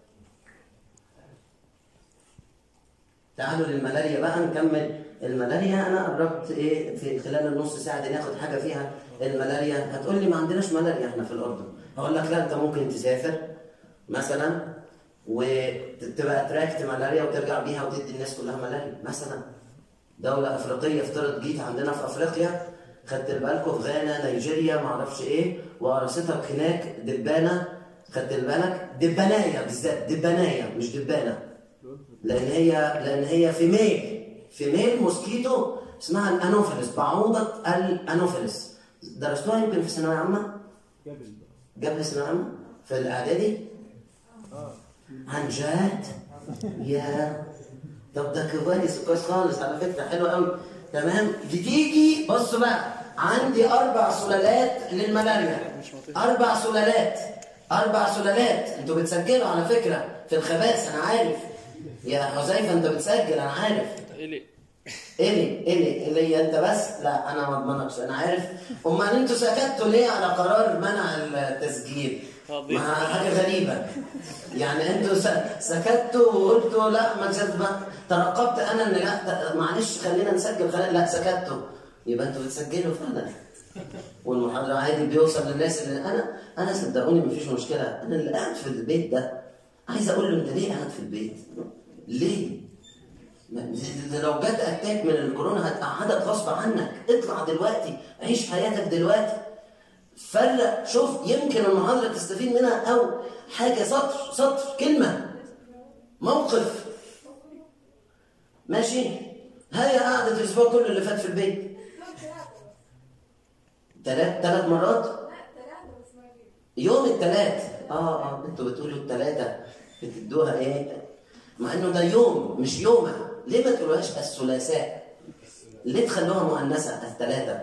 تعالوا للملاريا بقى نكمل. الملاريا انا قربت ايه في خلال النص ساعه دي ناخد حاجه فيها الملاريا. هتقول لي ما عندناش ملاريا احنا في الاردن، هقول لك لا، انت ممكن تسافر مثلا وتبقى اتراكت ملاريا وترجع بيها وتدي الناس كلها ملاريا. مثلا دوله افريقيه، افترض جيت عندنا في افريقيا، خدت بالكم في غانا نيجيريا ما اعرفش ايه، وقرصتك هناك دبانه، خدت بالك؟ دبانايه بالذات، دبانايه مش دبانه، لان هي لان هي في ميل في ميل موسكيتو اسمها الانوفيلس، بعوضه الانوفيلس. درستوها يمكن في ثانويه عامه؟ قبل قبل ثانويه عامه؟ في الاعدادي؟ اه عن جد؟ يا طب ده كويس كويس خالص على فكره، حلوه قوي. تمام. بتيجي بصوا بقى، عندي اربع سلالات للملاريا. اربع سلالات اربع سلالات انتوا بتسجلوا على فكره في الخباث، انا عارف يا حذيفه، انت بتسجل انا عارف. إلي إلي إلي إلي أنت بس؟ لا أنا ما أضمنكش، أنا عارف. أمال أنتوا سكتوا ليه على قرار منع التسجيل؟ ما حاجة غريبة. يعني أنتوا سكتوا وقلتوا لا ما تسجل، ترقبت أنا إن لا معلش خلينا نسجل، خلينا لا سكتوا، يبقى أنتوا بتسجلوا فعلا. والمحاضرة عادي بيوصل للناس اللي أنا أنا صدقوني مفيش مشكلة، أنا اللي قاعد في البيت ده عايز أقول له أنت ليه قاعد في البيت؟ ليه؟ لو جت اتاك من الكورونا هتقعدك غصب عنك، اطلع دلوقتي، عيش حياتك دلوقتي. فرق، شوف يمكن المحاضرة تستفيد منها أو حاجة، سطر سطر كلمة موقف. ماشي؟ هي قعدت الأسبوع كله اللي فات في البيت ثلاث ثلاث مرات يوم الثلاث. اه اه انتوا بتقولوا الثلاثة بتدوها ايه؟ مع انه ده يوم مش يومة. ليه ما تقولوهاش الثلاثاء؟ ليه تخلوها مؤنثة الثلاثة؟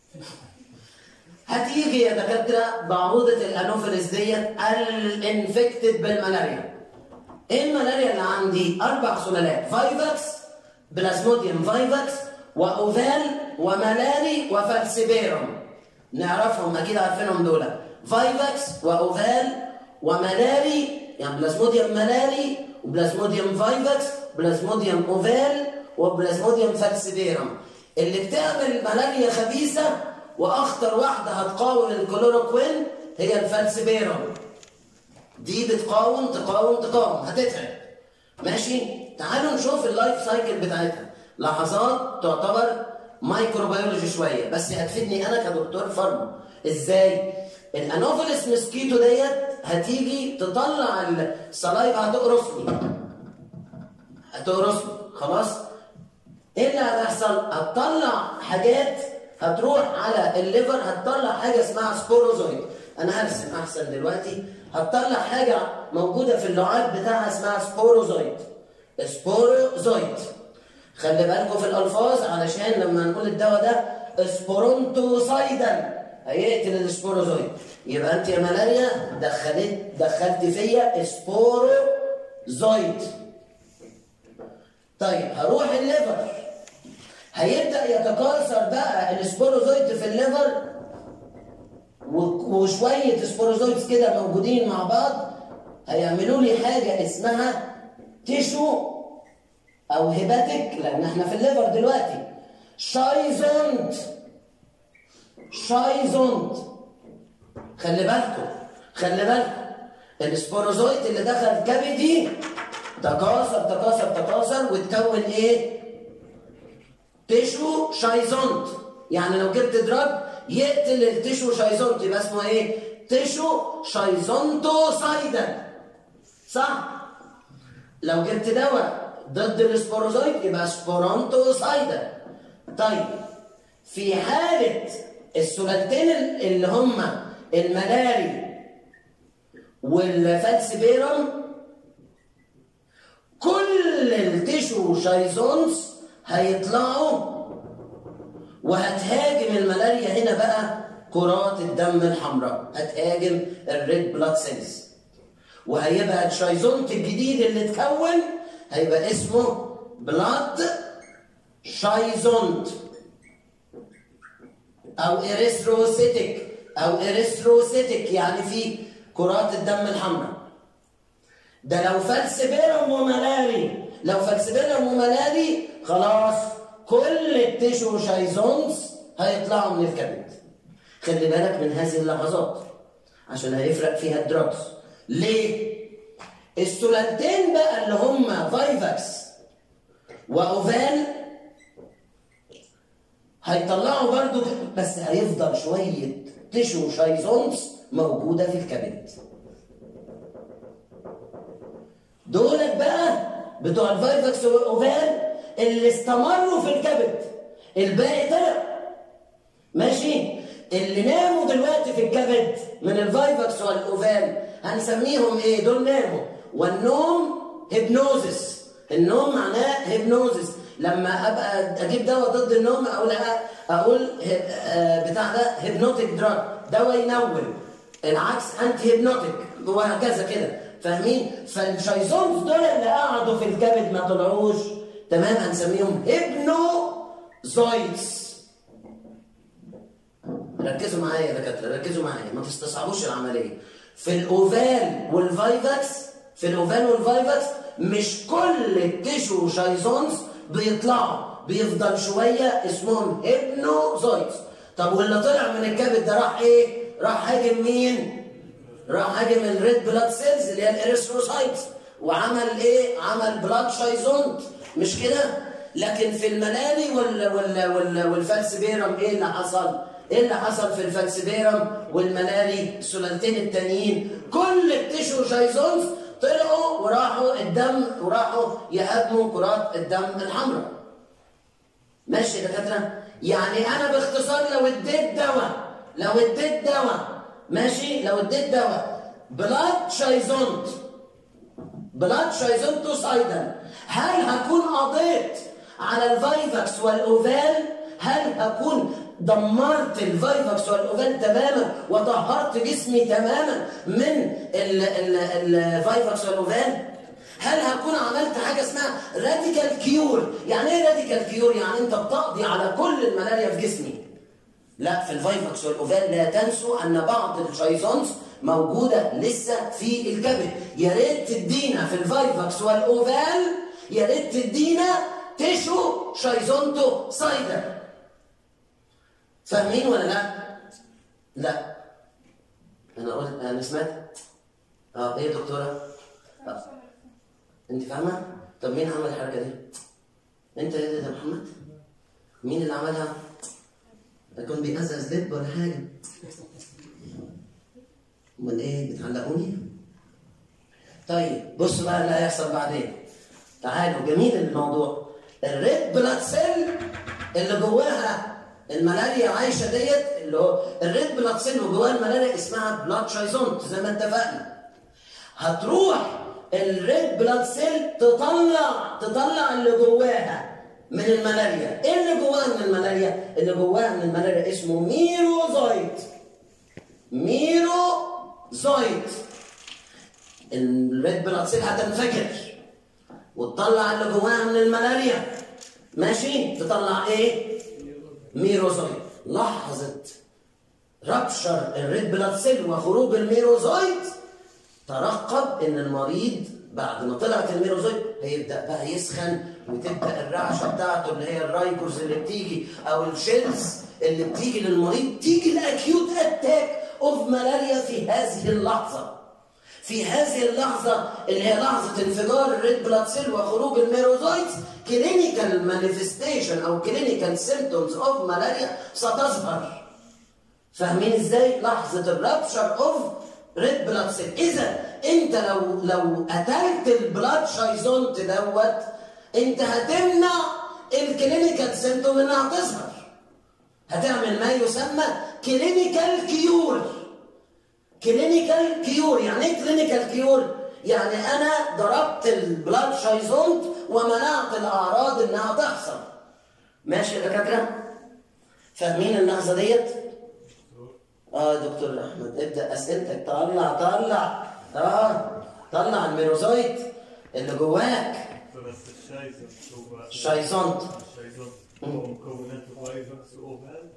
هتيجي يا دكاترة بعوضة الانوفيلس ديت الانفكتد بالملاريا. ايه الملاريا اللي عندي؟ اربع سلالات، فايفاكس، بلازموديوم فايفاكس، واوفال، وملاري، وفالسيبيروم. نعرفهم اكيد عارفينهم دول، فايفاكس واوفال وملاري، يعني بلازموديوم ملاري وبلازموديوم فايفاكس، بلازموديوم اوفال، وبلازموديوم فالسيبيروم، اللي بتعمل ملاريا خبيثه. واخطر واحده هتقاوم الكلوروكوين هي الفالسيبيروم. دي بتقاوم تقاوم تقاوم هتتعب. ماشي؟ تعالوا نشوف اللايف سايكل بتاعتها. لحظات تعتبر مايكروبيولوجي شويه، بس هتفيدني انا كدكتور فارما. ازاي؟ الانوفيلس مسكيتو ديت هتيجي تطلع السلايفا، هتقرصني هتقرصني خلاص. ايه اللي هتحصل؟ هتطلع حاجات، هتروح على الليفر، هتطلع حاجه اسمها سبوروزويد. انا هرسم احسن دلوقتي. هتطلع حاجه موجوده في اللعاب بتاعها اسمها سبوروزويد. سبوروزويد، خلي بالكم في الالفاظ علشان لما نقول الدواء ده سبورونتوسايدال هيقتل السبوروزويد. يبقى انت يا ملاريا دخلت دخلت فيا سبوروزويد. طيب هروح الليفر، هيبدا يتكاثر بقى السبوروزويد في الليفر، وشويه سبوروزويدز كده موجودين مع بعض هيعملوا لي حاجه اسمها تيشو او هيباتيك، لان احنا في الليفر دلوقتي، شايزونت شايزونت. خلي بالكم خلي بالكم السبوروزويد اللي دخل كبدي تكاثر تكاثر تكاثر وتكون ايه؟ تيشو شايزونت. يعني لو جبت دراج يقتل التيشو شايزونت يبقى اسمه ايه؟ تيشو شايزونتوسايدال، صح؟ لو جبت دواء ضد السبوروزويد يبقى سبورونتوسايدال. طيب في حالة السلالتين اللي هما الملاري والفالسيبيروم، كل التيشو شايزونز هيطلعوا وهتهاجم الملاريا. هنا بقى كرات الدم الحمراء هتهاجم الريد بلاد سيلز، وهيبقى الشايزونت الجديد اللي اتكون هيبقى اسمه بلاد شايزونت او اريثروسيتك او اريثروسيتك، يعني في كرات الدم الحمراء. ده لو فالسيبيروم وملاري، لو فالسيبيروم وملاري خلاص كل التيشو شايزونز هيطلعوا من الكبد. خلي بالك من هذه اللحظات عشان هيفرق فيها الدراجز. ليه؟ السلالتين بقى اللي هم فايفاكس واوفال هيطلعوا برضو، بس هيفضل شويه تيشو شايزونز موجوده في الكبد. دولت بقى بتوع الفايفاكس والاوفال اللي استمروا في الكبد، الباقي طلع. ماشي؟ اللي ناموا دلوقتي في الكبد من الفايفكس والاوفال هنسميهم ايه؟ دول ناموا. والنوم هيبنوزس. النوم معناه هيبنوزس. لما ابقى اجيب دواء ضد النوم اقول اقول بتاع ده هيبنوتيك دراج، دواء ينوم. العكس انتي هيبنوتيك، وهكذا كده. فاهمين؟ فالشايزونز دول اللي قعدوا في الكبد ما طلعوش، تمام، هنسميهم هيبنوزويدز. ركزوا معايا يا دكاتره، ركزوا معايا، ما تستصعبوش العمليه. في الاوفال والفايفكس، في الاوفال والفايفكس مش كل التيشو شايزونز بيطلعوا، بيفضل شويه اسمهم هيبنوزويدز. طب واللي طلع من الكبد ده راح ايه؟ راح هاجم مين؟ راح هاجم الريد بلاد سيلز اللي هي الاريثروسايتس، وعمل ايه؟ عمل بلاد شايزونت، مش كده؟ لكن في الملاري وال وال وال والفالسبيرم ايه اللي حصل؟ ايه اللي حصل في الفالسبيرم والملاري السلالتين التانيين؟ كل التيشو شايزونز طلعوا وراحوا الدم وراحوا يهاجموا كرات الدم الحمراء. ماشي يا دكاتره؟ يعني انا باختصار لو اديت دواء، لو اديت دواء ماشي، لو اديت دواء بلاد شايزونت، بلاد شايزونتوسايدال، هل هكون قضيت على الفايفكس والاوفال؟ هل هكون دمرت الفايفكس والاوفال تماما وطهرت جسمي تماما من الفايفكس والاوفال؟ هل هكون عملت حاجه اسمها راديكال كيور؟ يعني ايه راديكال كيور؟ يعني انت بتقضي على كل الملاريا في جسمي. لا، في الفايفكس والاوفال لا تنسوا ان بعض الشايزونز موجوده لسه في الكبد. يا ريت تدينا في الفايفكس والاوفال، يا ريت تدينا تيشو شايزونتو سايدر. فاهمين ولا لا؟ لا. انا قلت، انا سمعت. اه ايه يا دكتوره؟ آه. انت فاهمه؟ طب مين عمل الحركه دي؟ انت يا ده محمد؟ مين اللي عملها؟ يكون بيقزقز لب ولا حاجه؟ امال ايه بتعلقوني؟ طيب بصوا بقى اللي هيحصل بعدين. تعالوا، جميل الموضوع. الريد بلاد سيل اللي جواها الملاريا عايشه ديت، اللي هو الريد بلاد سيل وجواها الملاريا اسمها بلاد شايزونت زي ما اتفقنا. هتروح الريد بلاد سيل تطلع تطلع اللي جواها من الملاريا. ايه اللي جواها من الملاريا؟ اللي جواها من الملاريا اسمه ميروزويت. ميروزويت. الريد بلاد سيل هتنفجر وتطلع اللي جواها من الملاريا. ماشي؟ تطلع ايه؟ ميروزويت. لحظة رابشر الريد بلاد سيل وخروج الميروزويت، ترقب ان المريض بعد ما طلعت الميروزويت هيبدا بقى يسخن، وتبدا الرعشه بتاعته اللي هي الرايكورز اللي بتيجي او الشيلز اللي بتيجي للمريض، تيجي الاكيوت اتاك اوف ملاريا في هذه اللحظه. في هذه اللحظه اللي هي لحظه انفجار الريد بلاد سيل وخروج الميروزويت، كلينيكال مانيفستيشن او كلينيكال سيمبتومز اوف ملاريا ستظهر. فاهمين ازاي؟ لحظه الرابشر اوف ريد بلاد سيل. اذا انت لو لو قتلت البلاد شايزونت دوت، انت هتمنع الكلينيكال سيمبتوم انها تظهر. هتعمل ما يسمى كلينيكال كيور. كلينيكال كيور يعني ايه كلينيكال كيور؟ يعني انا ضربت البلاد شايزونت ومنعت الاعراض انها تحصل. ماشي يا دكاتره؟ فاهمين اللحظه ديت؟ اه دكتور احمد، ابدا اسئلتك. طلع طلع اه طلع الميروزويت اللي جواك. بس الشايزونت هو الشايزونت الشايزونت هو مكونات الفايفكس واوفال.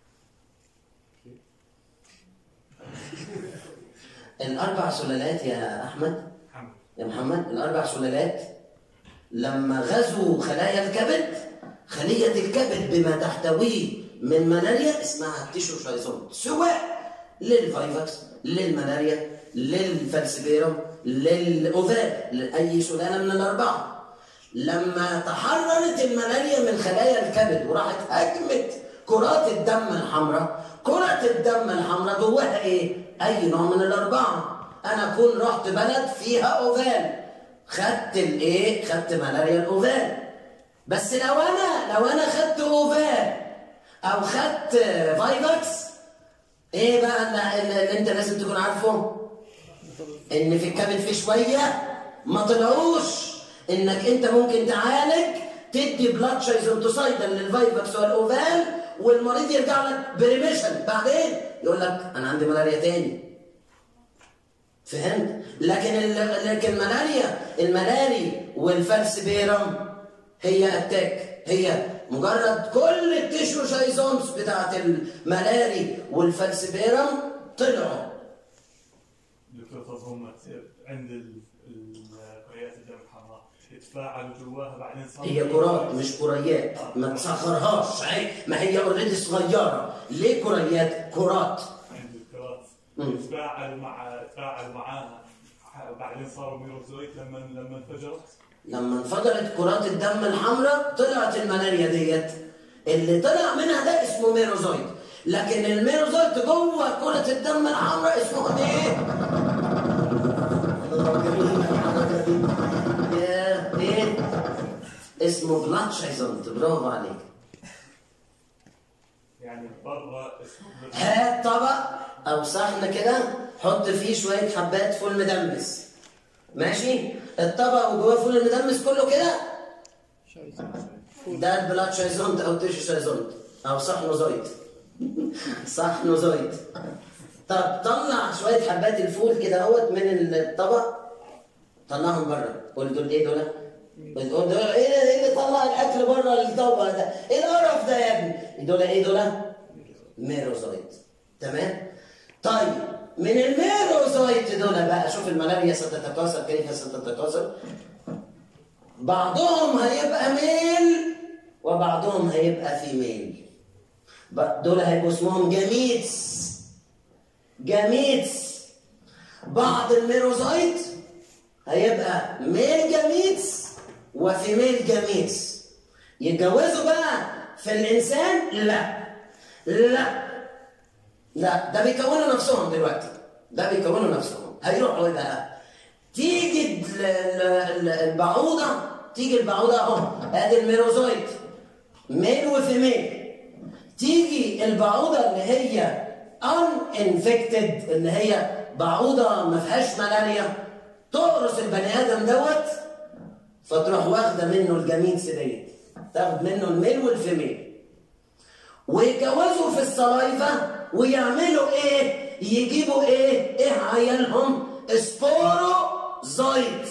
الاربع سلالات يا احمد، محمد يا محمد، الاربع سلالات لما غزوا خلايا الكبد، خليه الكبد بما تحتويه من ملاريا اسمها التيشو شايزونت، سواء للفايفكس، للملاريا، للفالسبيرم، للاوفال، لاي سلاله من الاربعه. لما تحررت الملاريا من خلايا الكبد وراحت هجمت كرات الدم الحمراء، كرة الدم الحمراء جواها ايه؟ اي نوع من الاربعه. انا اكون رحت بلد فيها اوفال، خدت الايه؟ خدت ملاريا الاوفال. بس لو انا لو انا خدت اوفال او خدت فايفاكس، ايه بقى اللي, اللي انت لازم تكون عارفه؟ ان في الكبد في شويه ما طلعوش انك انت ممكن تعالج تدي بلاد شايزونتوسايدال للفايفاكس والاوفال والمريض يرجع لك بريميشن، بعدين يقول لك انا عندي ملاريا تاني. فهمت؟ لكن لكن الملاريا الملاري والفالسبيرم هي اتاك، هي مجرد كل التيشو شايزونز بتاعت الملاري والفالسبيرم طلعوا. دكتور طب هم عند الكريات الدم الحمراء يتفاعلوا جواها بعدين صار هي كرات مش كريات، ما تسخرهاش، ما هي اوريدي صغيره. ليه كريات؟ كرات. عند الكرات يتفاعلوا مع يتفاعلوا معاها بعدين صاروا ميروزويت لما لما انفجرت. لما انفجرت كرات الدم الحمراء طلعت الملاريا ديت، اللي طلع منها ده اسمه ميروزويت. لكن الميروزويت جوه كرة الدم الحمراء اسمه ايه؟ يا ايه؟ اسمه بلاد شايزونت. برافو عليك. يعني بره اسمه هات طبق او صحن كده، حط فيه شويه حبات فول مدمس، ماشي؟ الطبق وجواه فول المدمس كله كده، ده البلاد شايزونت او تيشو شايزونت او صحنوزويت. صحنوزويت. طب طلع شويه حبات الفول كده اهوت من الطبق، طلعهم بره. قول دول ايه دول؟ قول دول ايه؟ ايه اللي طلع الاكل بره الطبق ده؟ ايه القرف ده يا ابني؟ دول ايه دول؟ ميروزويت. تمام؟ طيب من الميروزويت دول بقى شوف الملاريا ستتكاثر كيف ستتكاثر. بعضهم هيبقى ميل وبعضهم هيبقى فيميل. دول هيبقوا اسمهم جاميتس. جاميتس. بعض الميروزويت هيبقى ميل جاميتس وفيميل جاميتس. يتجوزوا بقى في الانسان؟ لا لا لا، ده بيكونوا نفسهم دلوقتي، ده بيكونوا نفسهم. هيروحوا ايه بقى؟ تيجي البعوضه، تيجي البعوضه اهو، ادي الميروزويت ميل وفيميل. تيجي البعوضه اللي هي ان انفكتد، اللي هي بعوضه ما فيهاش ملاريا، تقرص البني ادم دوت، فتروح واخده منه الجميتس ديت، تاخد منه الميل والفيميل، ويتجوزوا في الصلايفه ويعملوا ايه؟ يجيبوا ايه؟ ايه عيالهم؟ سبوروزويت.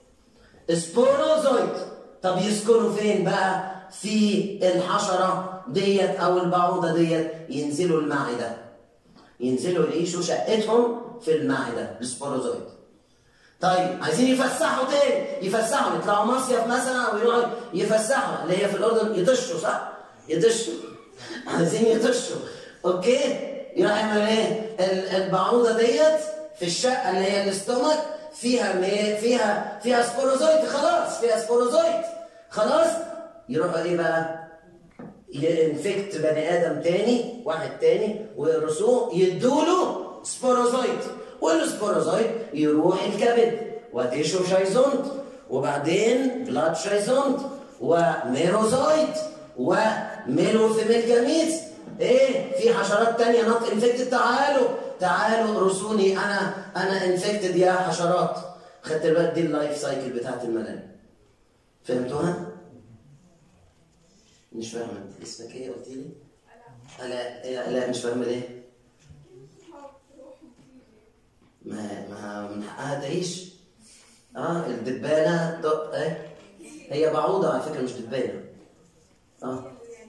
سبوروزويت. طب يسكنوا فين بقى؟ في الحشره ديت او البعوضه ديت، ينزلوا المعده، ينزلوا يعيشوا شقتهم في المعده السبوروزويت. طيب عايزين يفسحوا تاني، يفسحوا، يطلعوا مصيف مثلا او يروحوا يفسحوا، اللي هي في الاردن يطشوا، صح؟ يطشوا. عايزين يطشوا، اوكي؟ يروح يعمل ايه؟ البعوضه ديت في الشقه اللي هي الاستومك فيها فيها فيها سبوروزويت، خلاص فيها سبوروزويت، خلاص. يروحوا ايه بقى؟ ينفكت بني ادم تاني، واحد تاني، ويرسوه يدوله سبوروزويت، والسبوروزويت يروح الكبد وتيشو شايزونت، وبعدين بلاد شايزونت وميروزويت وميلو فيميل جاميتس. ايه؟ في حشرات تانية نوت انفكتد. تعالوا تعالوا رسوني، انا انا انفكتد يا حشرات. خدت بالك؟ دي اللايف سايكل بتاعت الملاريا. فهمتوها؟ مش فاهمه. انت اسمك ايه قلت لي؟ لا لا مش فاهمه ليه؟ ما ما من حقها تعيش. اه الدبانه طب ايه؟ هي بعوضه على فكره مش دبانه. اه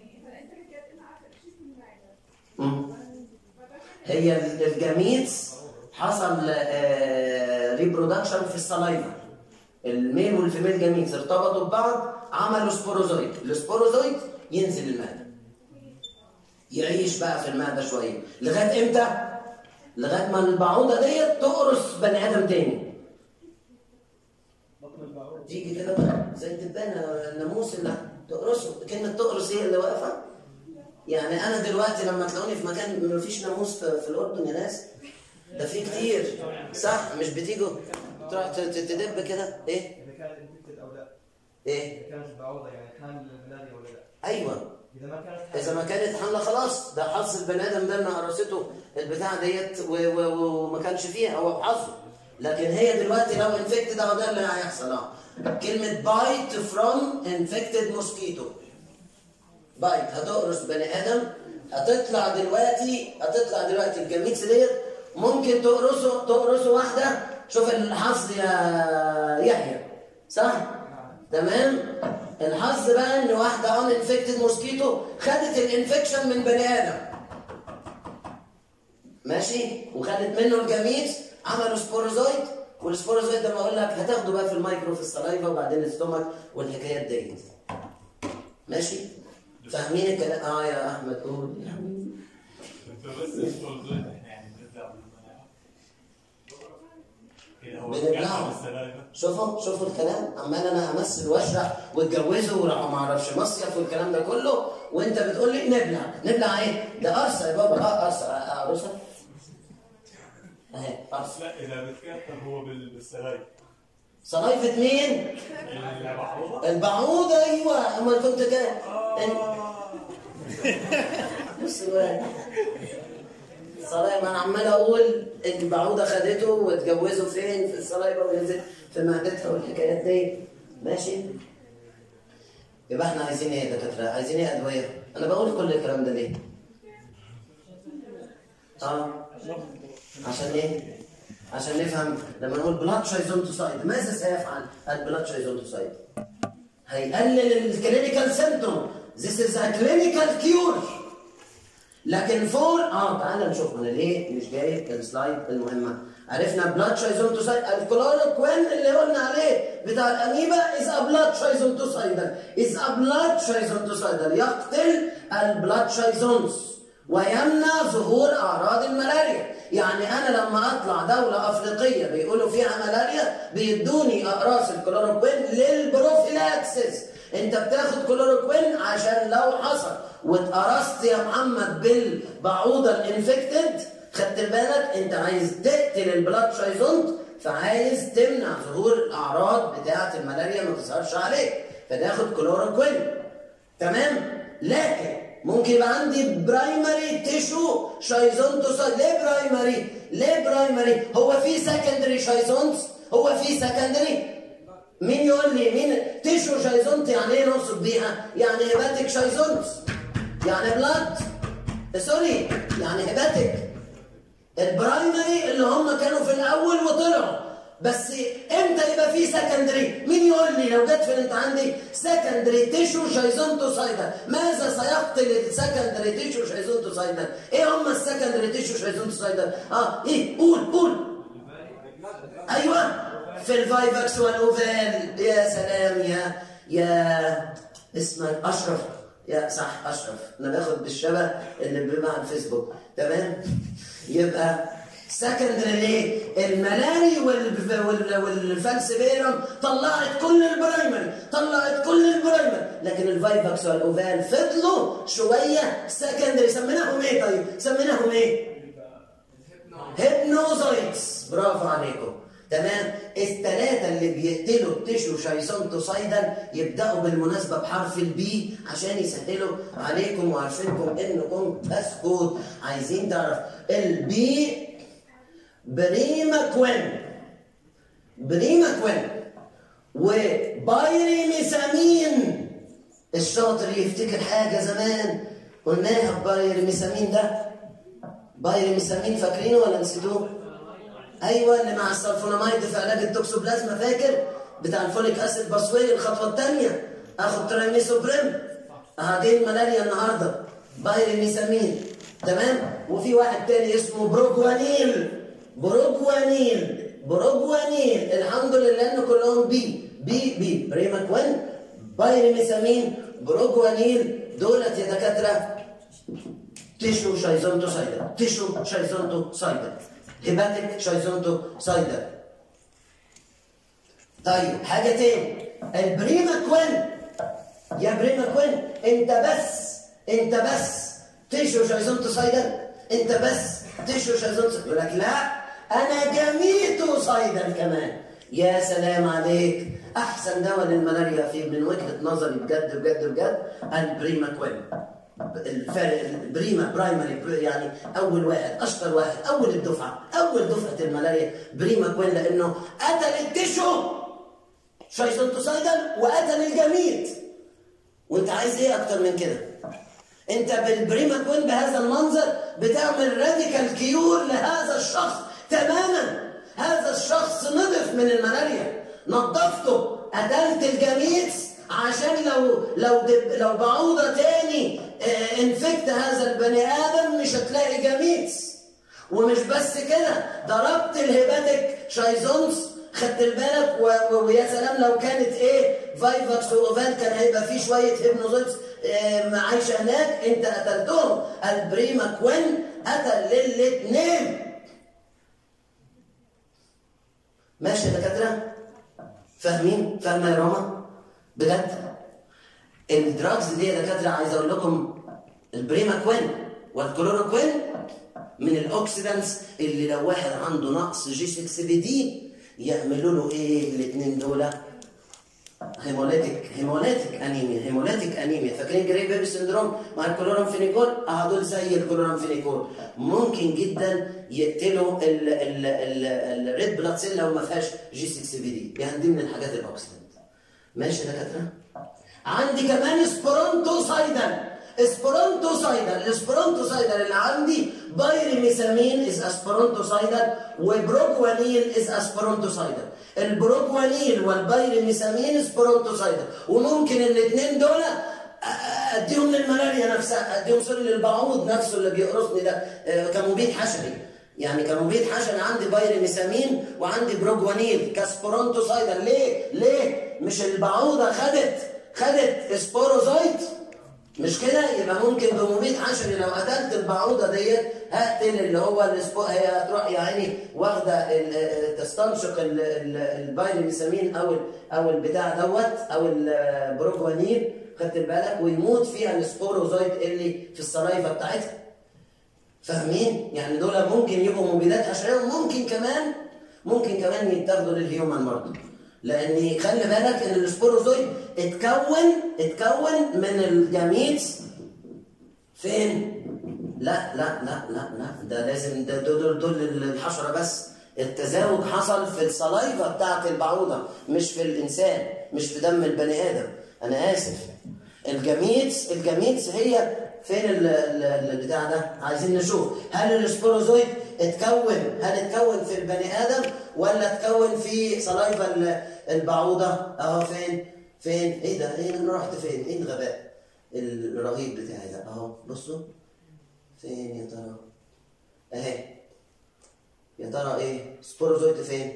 امم هي الجاميتس حصل آه ريبرودكشن في السلايفا. الميل والفيميل جاميتس ارتبطوا ببعض، عملوا سبوروزويت. السبوروزويت ينزل المعده، يعيش بقى في المعده شويه لغايه امتى؟ لغايه ما البعوضه ديت تقرص بني ادم تاني. تيجي كده زي الدبانه الناموس اللي تقرصه. كلمه تقرص هي اللي واقفه. يعني انا دلوقتي لما تلاقوني في مكان ما فيش ناموس في, في الاردن يا ناس، ده في كتير، صح؟ مش بتيجوا تروح تدب كده؟ ايه؟ ايه؟ اذا كانت بعوضه يعني حامل للملاريا ولا لا؟ ايوه. اذا ما كانت حامل اذا ما كانت حامله خلاص ده حظ البني ادم ده ان قرصته البتاعه ديت وما كانش فيها هو حظه. لكن هي دلوقتي لو انفكتد اهو ده اللي هيحصل اهو. كلمه بايت فروم انفكتد موسكيتو. بايت هتقرص بني ادم هتطلع دلوقتي هتطلع دلوقتي الجميتس ديت ممكن تقرصه تقرصه واحده. شوف الحظ يا يحيى صح؟ تمام؟ الحظ بقى ان واحده اون انفكتد موسكيتو خدت الانفكشن من بني ادم. ماشي؟ وخدت منه الجميتس عملوا سبوروزويد والسبوروزويد ده ما اقول لك هتاخده بقى في المايكرو في السلايفا وبعدين الاستومك والحكايات ديت. ماشي؟ فاهمين الكلام؟ اه يا احمد قول يا حبيبي. بس السبوروزويد احنا يعني بنبلعه بنبلعه. شوفوا شوفوا الكلام عمال انا امثل واشرح واتجوزوا وراحوا ما اعرفش مصيف والكلام ده كله وانت بتقول لي نبلع. نبلع ايه؟ ده قرصه يا بابا. اه قرصه قرصه اهي قرصه. لا اذا بتكتر هو بالسلايف. صلايفه مين؟ البعوضه. البعوضه ايوه. امال كنت كام؟ بص بقى صلايفه انا عمال اقول البعوضه خدته واتجوزوا فين في الصلايفه ونزل في معدتها والحكايات دي. ماشي؟ يبقى احنا عايزين ايه يا دكاتره؟ عايزين ايه ادويه؟ انا بقول كل الكلام ده ليه؟ اه عشان ايه؟ عشان نفهم لما نقول بلاد شايزونتوسايد ماذا سيفعل البلاد شايزونتوسايد؟ هيقلل الكلينيكال سيمبتوم. This is a clinical cure. لكن فور اه تعالى نشوف انا ليه مش جايب السلايد المهمه. عرفنا بلاد شايزونتوسايد الكلوروكوين اللي قلنا عليه بتاع الاميبا از ا بلاد شايزونتوسايد از ا بلاد شايزونتوسايد يقتل البلاد شايزونز ويمنع ظهور اعراض الملاريا. يعني انا لما اطلع دوله افريقيه بيقولوا فيها ملاريا بيدوني اقراص الكلوروكوين للبروفيلاكسس. انت بتاخد كلوروكوين عشان لو حصل واتقرصت يا محمد بالبعوضه الانفكتد خدت بالك انت عايز تقتل البلاد شايزونت فعايز تمنع ظهور الاعراض بتاعه الملاريا ما تظهرش عليك فتاخد كلوروكوين. تمام؟ لكن ممكن يبقى عندي برايمري تيشو شايزونتوسايد. ليه برايمري؟ ليه برايمري؟ هو في سكندري شايزونتس؟ هو في سكندري؟ مين يقول لي مين تيشو شايزونت يعني ايه نقصد بيها؟ يعني هيباتيك شايزونت يعني بلاد سوري يعني هيباتيك. البرايمري اللي هم كانوا في الاول وطلعوا بس امتى يبقى في سكندري؟ مين يقول لي لو جت في الامتحان دي سكندري تيشو شايزونتوسايدا ماذا سيقتل السكندري تيشو شايزونتوسايدا؟ ايه هم السكندري تيشو شايزونتوسايدا؟ اه ايه قول قول. ايوه في الفايفكس والاوفال. يا سلام يا يا اسمك اشرف يا صح اشرف انا باخد بالشبه اللي بيبقى على الفيسبوك. تمام؟ يبقى سكندري ليه؟ الملاري والفالسبيرم طلعت كل البرايمري طلعت كل البرايمري لكن الفايفكس والاوفال فضلوا شويه سكندري. سميناهم ايه طيب؟ سميناهم ايه؟ هيبنوزايتس. برافو عليكم. تمام؟ الثلاثه اللي بيقتلوا التيشو شايزونتوسايدا يبداوا بالمناسبه بحرف البي عشان يسهلوا عليكم وعارفينكم انكم اسكت عايزين تعرف البي بريماكوين بريماكوين وبايريميثامين. الشاطر يفتكر حاجه زمان قلناها. بايريميثامين ده بايريميثامين فاكرينه ولا نسيتوه؟ ايوه اللي مع السلفوناميد في علاج التوكسوبلازما فاكر؟ بتاع الفوليك اسيد باسوي الخطوه الثانيه اخد ترايميثوبريم. هدي الملاريا النهارده بايريميثامين. تمام؟ وفي واحد تاني اسمه بروجوانيل بروجوانيل بروجوانيل. الحمد لله ان كلهم بي بي بي بريماكوين بايريميثامين بروجوانيل. دولت يا دكاتره تيشو شايزونتوسايدا تيشو شايزونتوسايدا هيباتيك شايزونتوسايدا. طيب حاجه تاني البريماكوين. يا بريماكوين انت بس انت بس تيشو شايزونتوسايدا انت بس تيشو شايزونتوسايدا. يقول لك لا انا جميتوسايدا كمان. يا سلام عليك. احسن دواء للملاريا في من وجهه نظري بجد بجد بجد البريماكوين. الفرق البريما برايمري يعني اول واحد، اشطر واحد، اول الدفعه، اول دفعه الملاريا بريماكوين، لانه قتل التشو شايزونتوسايدال وقتل الجميد. وانت عايز ايه اكتر من كده؟ انت بالبريماكوين بهذا المنظر بتعمل راديكال كيور لهذا الشخص تماما. هذا الشخص نضف من الملاريا، نظفته، قتلت الجميد، عشان لو لو لو بعوضه تاني اه انفكت هذا البني ادم مش هتلاقي جميد. ومش بس كده، ضربت الهيباتيك شايزونز، خدت بالك، ويا سلام لو كانت ايه فايفاكس واوفال كان هيبقى فيه شويه هيبنوزيتس اه عايشه هناك، انت قتلتهم. البريماكوين قتل للاثنين. ماشي يا دكاتره؟ فاهمين؟ فاهمه يا راما؟ بجد؟ الدراجز دي يا دكاتره عايز اقول لكم البريماكوين والكلوروكوين من الاوكسيدانتس اللي لو واحد عنده نقص جي ستة بي دي يعملوا له ايه الاثنين دول؟ هيموليتيك هيموليتيك انيميا هيموليتيك انيميا. فاكرين جري بيبي سندروم مع الكلورامفينيكول؟ اه دول زي الكلورامفينيكول، ممكن جدا يقتلوا الريد بلاد سيل لو ما فيهاش جي ستة بي دي. يعني دي من الحاجات الاوكسيدنت. ماشي يا دكاتره؟ عندي كمان سبرونتوسايدال. سبرونتوسايدال السبرونتوسايدال اللي عندي بايريميثامين از اسبرونتوسايدال وبروجوانيل از اسبرونتوسايدال. البروجوانيل والبايريميثامين سبرونتوسايدال، وممكن الاثنين دول اديهم للملاريا نفسها، اديهم سوري للبعوض نفسه اللي بيقرصني ده كمبيد حشري. يعني كمبيد حشري عندي بايريميثامين وعندي بروجوانيل كسبرونتوسايدال. ليه؟ ليه؟ مش البعوضه خدت خدت سبوروزايت؟ مش كده؟ يبقى ممكن بمبيد حشري لو قتلت البعوضه ديت هقتل اللي هو السبو، هي هتروح يا عيني واخده تستنشق البايريميثامين او او البتاع دوت او البروجوانيل، خدت بالك، ويموت فيها السبوروزايت اللي في السلايفه بتاعتها. فاهمين؟ يعني دول ممكن يبقوا مبيدات حشريه، وممكن كمان ممكن كمان يتاخدوا للهيومن برضه. لان خلي بالك ان السبوروزويد اتكون اتكون من الجميد فين؟ لا لا لا لا لا ده لازم ده دول دول الحشره بس. التزاوج حصل في السلايفه بتاعت البعوضه مش في الانسان، مش في دم البني ادم. انا اسف. الجميد الجميد هي فين البتاع ده؟ عايزين نشوف هل السبوروزويد اتكون هل اتكون في البني ادم ولا اتكون في سلايفا البعوضه؟ اهو فين؟ فين؟ ايه ده؟ ايه انا رحت فين؟ ايه الغباء الرهيب بتاعي ده؟ اهو بصوا فين يا ترى؟ اهي يا ترى ايه؟ سبوروزويد فين؟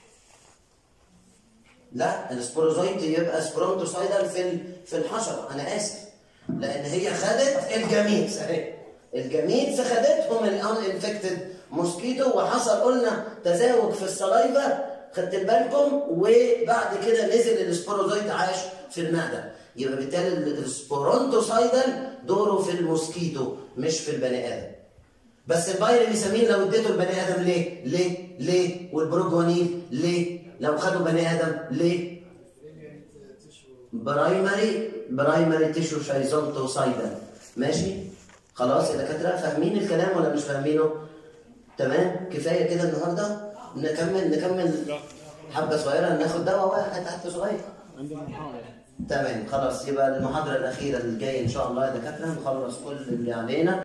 لا السبوروزويد يبقى سبرونتوسايدال في في الحشره. انا اسف، لان هي خدت الجميد اهي الجميد فخدتهم الان انفكتد موسكيتو، وحصل قلنا تزاوج في السلايفا، خدت بالكم، وبعد كده نزل السبوروزويد عاش في المعده. يبقى بالتالي السبورونتوسايدال دوره في الموسكيتو مش في البني ادم. بس البايريميثامين لو اديته البني ادم ليه؟ ليه؟ ليه؟ والبروجوانيل ليه؟ لو خدوا بني ادم ليه؟ برايمري برايمري تيشو شايزونتوسايدال. ماشي؟ خلاص يا دكاتره فاهمين الكلام ولا مش فاهمينه؟ تمام؟ كفايه كده النهارده؟ نكمل نكمل حبه صغيره، ناخد دواء واحد تحت صغير. عندنا محاضره. تمام خلاص، يبقى المحاضره الاخيره اللي جايه ان شاء الله يا دكاتره نخلص كل اللي علينا.